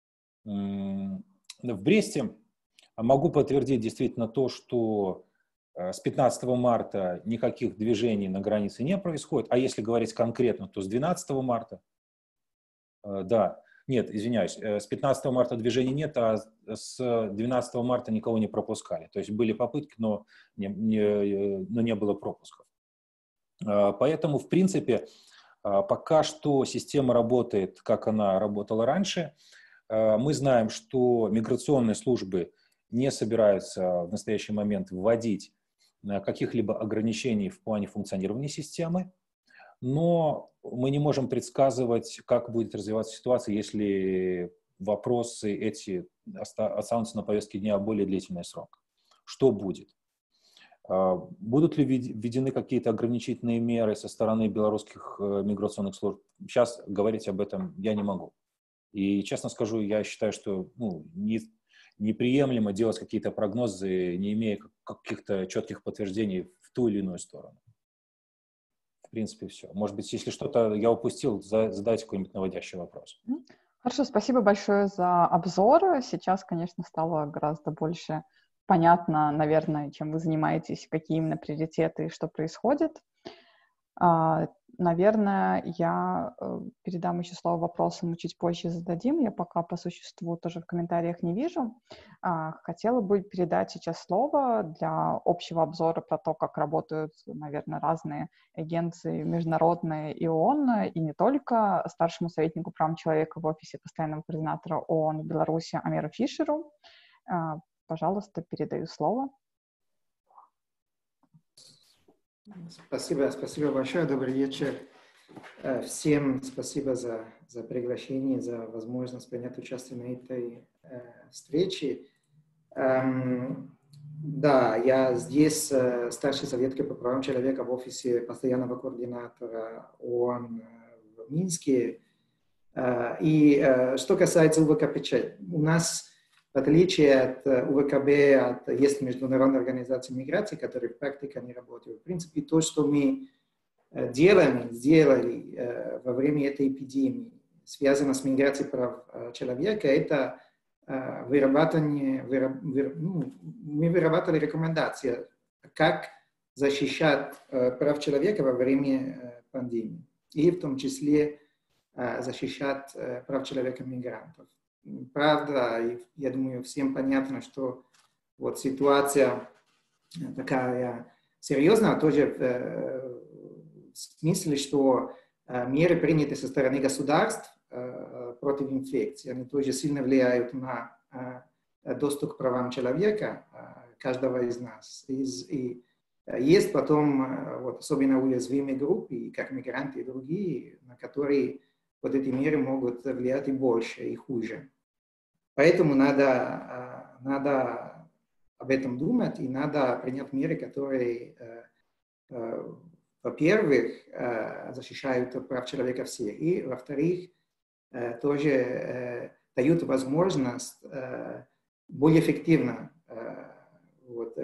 Speaker 7: в Бресте, могу подтвердить действительно то, что с пятнадцатого марта никаких движений на границе не происходит, а если говорить конкретно, то с двенадцатого марта, да, нет, извиняюсь, с пятнадцатого марта движений нет, а с двенадцатого марта никого не пропускали. То есть были попытки, но не, не, но не было пропусков. Поэтому, в принципе, пока что система работает, как она работала раньше. Мы знаем, что миграционные службы не собираются в настоящий момент вводить каких-либо ограничений в плане функционирования системы, но мы не можем предсказывать, как будет развиваться ситуация, если вопросы эти останутся на повестке дня более длительный срок. Что будет? Будут ли введены какие-то ограничительные меры со стороны белорусских миграционных служб? Сейчас говорить об этом я не могу. И, честно скажу, я считаю, что ну, не, неприемлемо делать какие-то прогнозы, не имея каких-то четких подтверждений в ту или иную сторону. В принципе, все. Может быть, если что-то я упустил, задайте какой-нибудь наводящий вопрос.
Speaker 1: Хорошо, спасибо большое за обзор. Сейчас, конечно, стало гораздо больше понятно, наверное, чем вы занимаетесь, какие именно приоритеты и что происходит. Наверное, я передам еще слово вопросам, мы чуть позже зададим. Я пока по существу тоже в комментариях не вижу. Хотела бы передать сейчас слово для общего обзора про то, как работают, наверное, разные агенции международные и ООН, и не только, старшему советнику прав человека в офисе постоянного координатора ООН в Беларуси Амиру Фишеру. Пожалуйста, передаю слово.
Speaker 8: Спасибо, спасибо большое, добрый вечер. Всем спасибо за, за приглашение, за возможность принять участие на этой э, встрече. Эм, да, я здесь э, старший советник по правам человека в офисе постоянного координатора ООН в Минске. Э, и э, что касается УВКПЧ, у нас, в отличие от УВКБ, от, есть Международная организация миграции, которая в практике не работает. В принципе, то, что мы делаем, сделали э, во время этой эпидемии, связано с миграцией прав э, человека, это э, вырабатывание, выраб, выр, ну, мы выработали рекомендации, как защищать э, прав человека во время э, пандемии, и в том числе э, защищать э, прав человека мигрантов. Правда, я думаю, всем понятно, что вот ситуация такая серьезная, тоже э, в смысле, что э, меры, принятые со стороны государств э, против инфекции, они тоже сильно влияют на э, доступ к правам человека, э, каждого из нас. Из, и э, есть потом, э, вот, особенно уязвимые группы, как мигранты и другие, на которые вот эти меры могут влиять и больше, и хуже. Поэтому надо, э, надо об этом думать, и надо принять меры, которые э, э, во-первых, защищают прав человека всех, и, во-вторых, тоже дают возможность более эффективно, вот,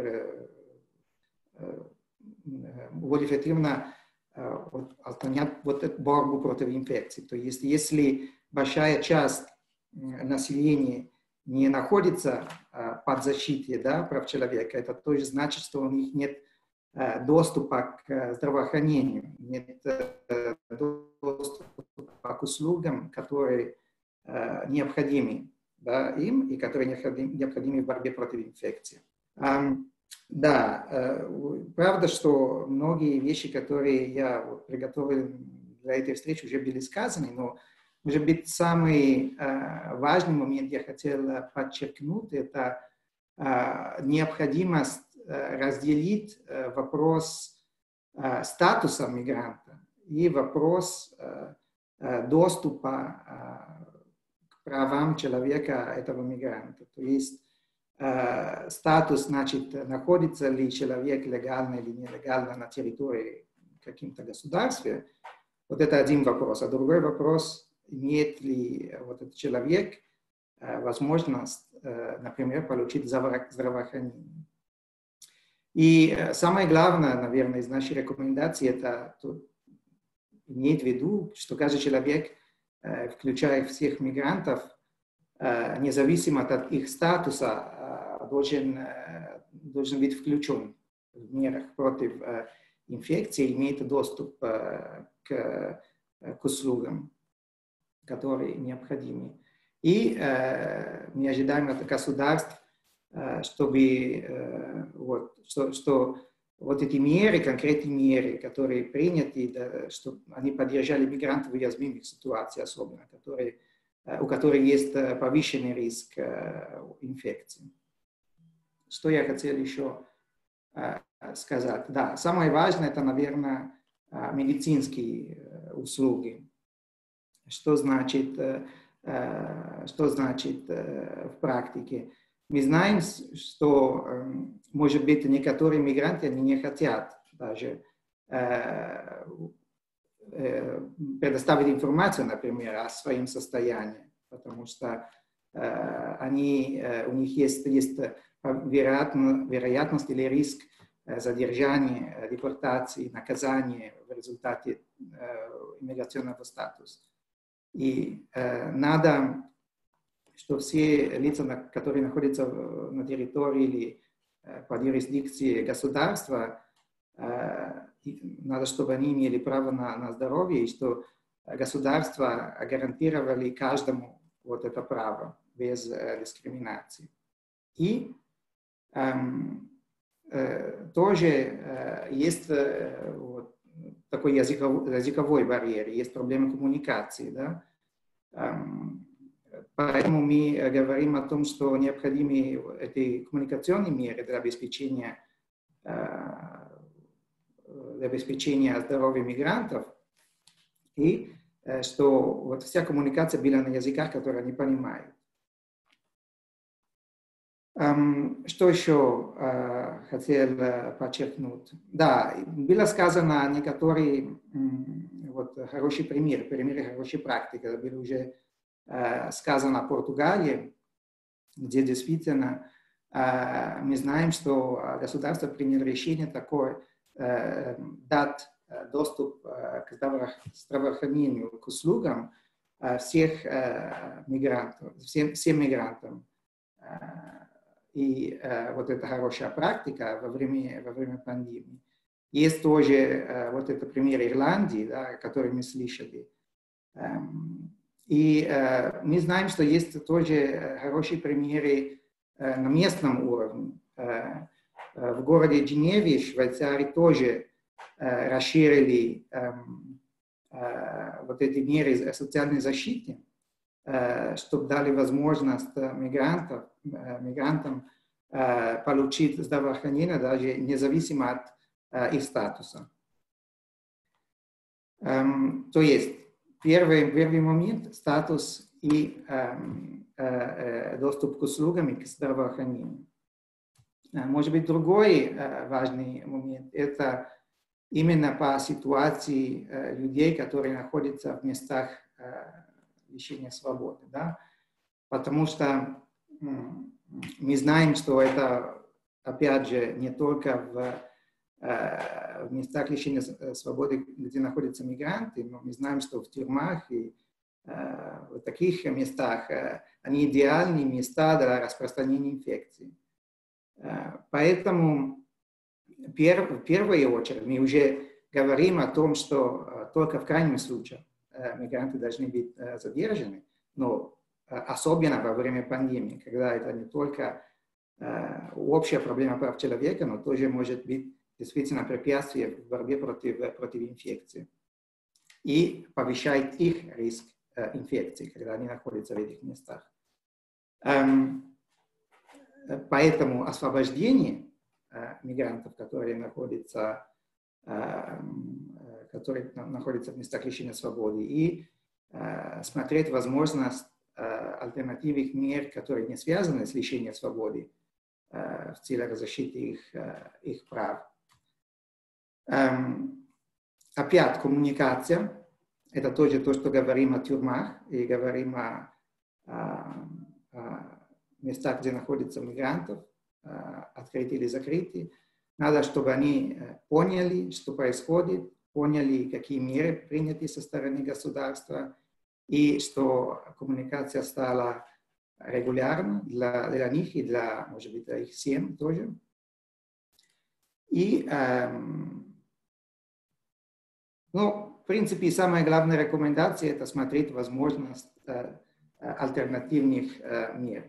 Speaker 8: более эффективно отклонять вот эту борьбу против инфекции. То есть, если большая часть населения не находится под защитой, да, прав человека, это тоже значит, что у них нет доступа к здравоохранению, нет доступа к услугам, которые э, необходимы, да, им и которые необходимы, необходимы в борьбе против инфекции. Um, да, э, правда, что многие вещи, которые я вот, приготовил для этой встречи, уже были сказаны, но, может быть, самый э, важный момент я хотел подчеркнуть, это э, необходимость разделить вопрос статуса мигранта и вопрос доступа к правам человека этого мигранта. То есть статус, значит, находится ли человек легально или нелегально на территории каким-то государства. Вот это один вопрос. А другой вопрос, имеет ли вот этот человек возможность, например, получить здравоохранение. И самое главное, наверное, из нашей рекомендации, это иметь в виду, что каждый человек, включая всех мигрантов, независимо от их статуса, должен, должен быть включен в мерах против инфекции, имеет доступ к, к услугам, которые необходимы. И мы ожидаем от государств, чтобы вот, что, что вот эти меры, конкретные меры, которые приняты, да, чтобы они поддержали мигрантов в уязвимых ситуациях особенно, которые, у которых есть повышенный риск инфекции. Что я хотел еще сказать? Да, самое важное, это, наверное, медицинские услуги. Что значит, что значит в практике? Мы знаем, что, может быть, некоторые мигранты они не хотят даже э, э, предоставить информацию, например, о своем состоянии, потому что э, они, э, у них есть, есть вероятно, вероятность или риск задержания, депортации, наказания в результате э, иммиграционного статуса. И э, надо, что все лица, которые находятся на территории или под юрисдикцией государства, надо, чтобы они имели право на, на здоровье, и что государство гарантировали каждому вот это право без дискриминации. И эм, э, тоже э, есть э, вот, такой языковой, языковой барьер, есть проблемы коммуникации, да. Эм, Поэтому мы говорим о том, что необходимы эти коммуникационные меры для обеспечения, для обеспечения здоровья мигрантов. И что вот вся коммуникация была на языках, которые они понимают. Um, что еще uh, хотел uh, подчеркнуть? Да, было сказано некоторые um, вот, хорошие примеры, примеры хорошей практики. Было уже uh, сказано о Португалии, где действительно uh, мы знаем, что государство приняло решение такое, uh, дать uh, доступ uh, к здравоохранению, к услугам uh, всех uh, мигрантов, всем, всем мигрантам. Uh, И э, вот эта хорошая практика во время, во время пандемии. Есть тоже э, вот это пример Ирландии, да, который мы слышали. Эм, и э, мы знаем, что есть тоже хорошие примеры э, на местном уровне. Э, э, в городе Женеве, в Швейцарии, тоже э, расширили э, э, вот эти меры социальной защиты, чтобы дали возможность мигрантов, мигрантам получить здравоохранение даже независимо от их статуса. То есть первый, первый момент – статус и доступ к услугам и к здравоохранению. Может быть, другой важный момент – это именно по ситуации людей, которые находятся в местах лишения свободы, да? Потому что мы знаем, что это, опять же, не только в, э, в местах лишения свободы, где находятся мигранты, но мы знаем, что в тюрьмах и э, в таких местах э, они идеальные места для распространения инфекции. Э, поэтому пер, в первую очередь мы уже говорим о том, что э, только в крайнем случае мигранты должны быть задержаны, но особенно во время пандемии, когда это не только общая проблема прав человека, но тоже может быть действительно препятствие в борьбе против, против инфекции и повышает их риск инфекции, когда они находятся в этих местах. Поэтому освобождение мигрантов, которые находятся которые находятся в местах лишения свободы, и э, смотреть возможность э, альтернативных мер, которые не связаны с лишением свободы, э, в целях защиты их, э, их прав. Эм, опять коммуникация. Это тоже то, что говорим о тюрьмах и говорим о, о, о местах, где находятся мигрантов, э, открытые или закрытые. Надо, чтобы они поняли, что происходит, поняли, какие меры приняты со стороны государства, и что коммуникация стала регулярна для, для них и для, может быть, для их семей тоже. И, эм, ну, в принципе, самая главная рекомендация – это смотреть возможность э, альтернативных э, мер.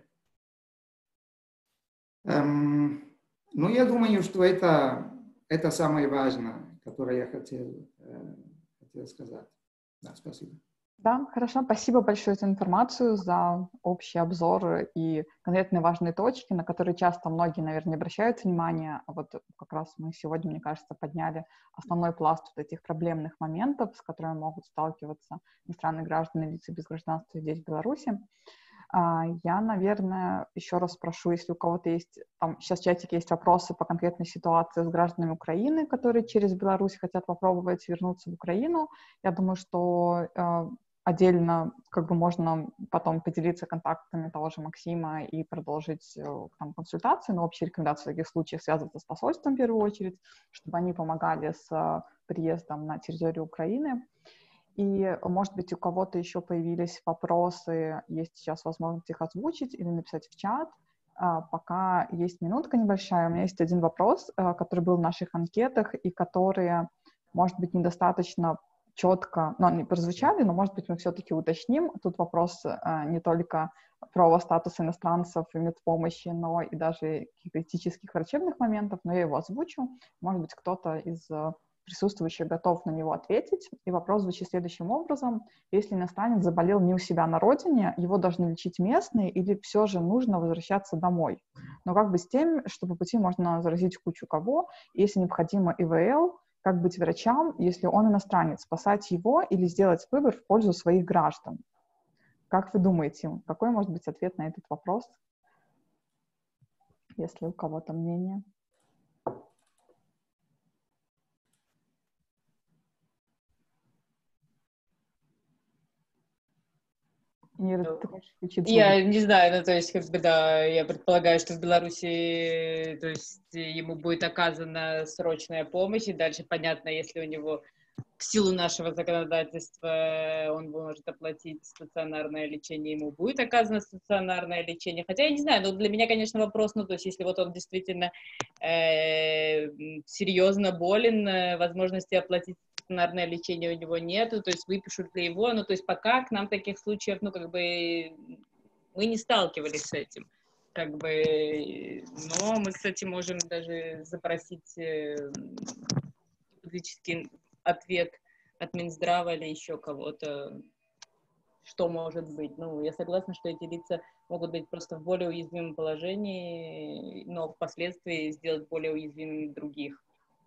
Speaker 8: Эм, ну, я думаю, что это, это самое важное, которое я хотел, э, хотел сказать. Да, спасибо.
Speaker 1: Да, хорошо. Спасибо большое за информацию, за общий обзор и конкретные важные точки, на которые часто многие, наверное, не обращают внимания. А вот как раз мы сегодня, мне кажется, подняли основной пласт вот этих проблемных моментов, с которыми могут сталкиваться иностранные граждане, лица без гражданства здесь, в Беларуси. Я, наверное, еще раз спрошу, если у кого-то есть, там, сейчас в чатике есть вопросы по конкретной ситуации с гражданами Украины, которые через Беларусь хотят попробовать вернуться в Украину. Я думаю, что э, отдельно как бы можно потом поделиться контактами того же Максима и продолжить э, там, консультации, но общие рекомендации в таких случаях связываться с посольством в первую очередь, чтобы они помогали с э, приездом на территорию Украины. И, может быть, у кого-то еще появились вопросы, есть сейчас возможность их озвучить или написать в чат. Пока есть минутка небольшая, у меня есть один вопрос, который был в наших анкетах и которые, может быть, недостаточно четко, ну, они прозвучали, но, может быть, мы все-таки уточним. Тут вопрос не только про статус иностранцев и медпомощи, но и даже каких-то этических врачебных моментов, но я его озвучу. Может быть, кто-то из присутствующий готов на него ответить. И вопрос звучит следующим образом. Если иностранец заболел не у себя на родине, его должны лечить местные или все же нужно возвращаться домой? Но как бы с тем, что по пути можно заразить кучу кого, если необходимо И В Л, Как быть врачам, если он иностранец? Спасать его или сделать выбор в пользу своих граждан? Как вы думаете, какой может быть ответ на этот вопрос? Если у кого-то мнение. Ира, ты можешь включить звук?
Speaker 3: Я не знаю, ну, то есть, как бы, да, я предполагаю, что в Беларуси, то есть, ему будет оказана срочная помощь, и дальше понятно, если у него в силу нашего законодательства он может оплатить стационарное лечение, ему будет оказано стационарное лечение. Хотя я не знаю, но для меня, конечно, вопрос, ну, то есть, если вот он действительно э, серьезно болен, э, возможности оплатить стационарное лечение у него нету, то есть выпишут ли его, ну, то есть пока к нам таких случаев, ну, как бы мы не сталкивались с этим, как бы, но мы, кстати, можем даже запросить юридический ответ от Минздрава или еще кого-то, что может быть. Ну, я согласна, что эти лица могут быть просто в более уязвимом положении, но впоследствии сделать более уязвимыми других.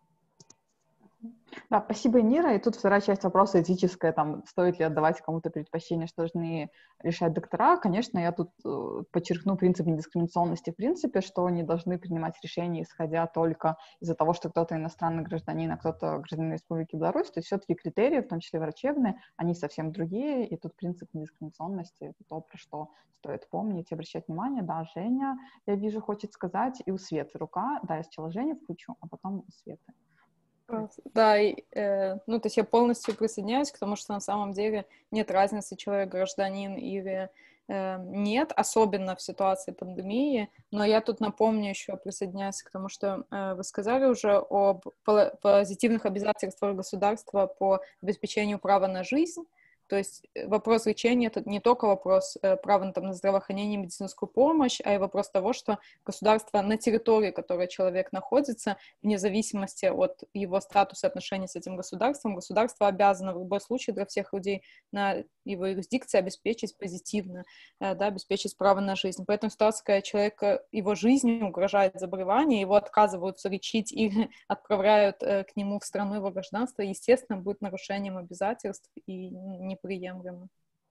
Speaker 1: Да, спасибо, Нира. И тут вторая часть вопроса этическая, там, стоит ли отдавать кому-то предпочтение, что должны решать доктора. Конечно, я тут э, подчеркну принцип недискриминационности в принципе, что они должны принимать решения, исходя только из-за того, что кто-то иностранный гражданин, а кто-то гражданин Республики Беларусь. То есть все-таки критерии, в том числе врачебные, они совсем другие, и тут принцип недискриминационности — это то, про что стоит помнить и обращать внимание. Да, Женя, я вижу, хочет сказать, и у Светы рука. Да, я сначала Женю включу, а потом у Светы.
Speaker 6: Да, и, э, ну, то есть я полностью присоединяюсь к тому, что на самом деле нет разницы, человек гражданин или э, нет, особенно в ситуации пандемии, но я тут напомню еще, присоединяюсь к тому, что э, вы сказали уже об позитивных обязательствах государства по обеспечению права на жизнь. То есть вопрос лечения — это не только вопрос э, права там, на здравоохранение и медицинскую помощь, а и вопрос того, что государство на территории, в которой человек находится, вне зависимости от его статуса отношений с этим государством, государство обязано в любом случае для всех людей на его юрисдикции обеспечить позитивно, э, да, обеспечить право на жизнь. Поэтому ситуация, когда человека, его жизни угрожает заболевание, его отказываются лечить или отправляют э, к нему в страну его гражданства, естественно, будет нарушением обязательств и не приемлемо.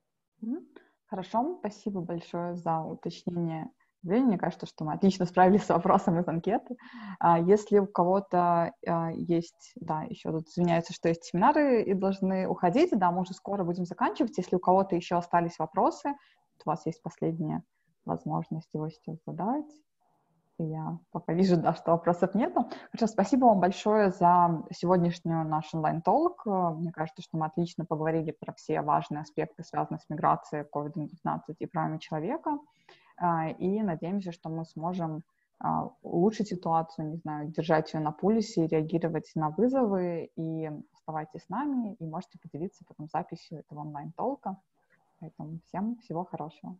Speaker 1: Хорошо, спасибо большое за уточнение. Мне кажется, что мы отлично справились с вопросом из анкеты. Если у кого-то есть, да, еще тут извиняются, что есть семинары и должны уходить, да, мы уже скоро будем заканчивать. Если у кого-то еще остались вопросы, у вас есть последняя возможность его сейчас задать. Я пока вижу, да, что вопросов нету. Хорошо, спасибо вам большое за сегодняшнюю наш онлайн-толк. Мне кажется, что мы отлично поговорили про все важные аспекты, связанные с миграцией, ковид девятнадцать и правами человека. И надеемся, что мы сможем улучшить ситуацию, не знаю, держать ее на пульсе, реагировать на вызовы. И оставайтесь с нами, и можете поделиться потом записью этого онлайн-толка. Поэтому всем всего хорошего.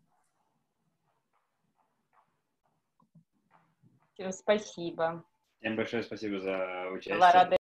Speaker 3: Спасибо.
Speaker 2: Всем большое спасибо за участие.
Speaker 3: Была рада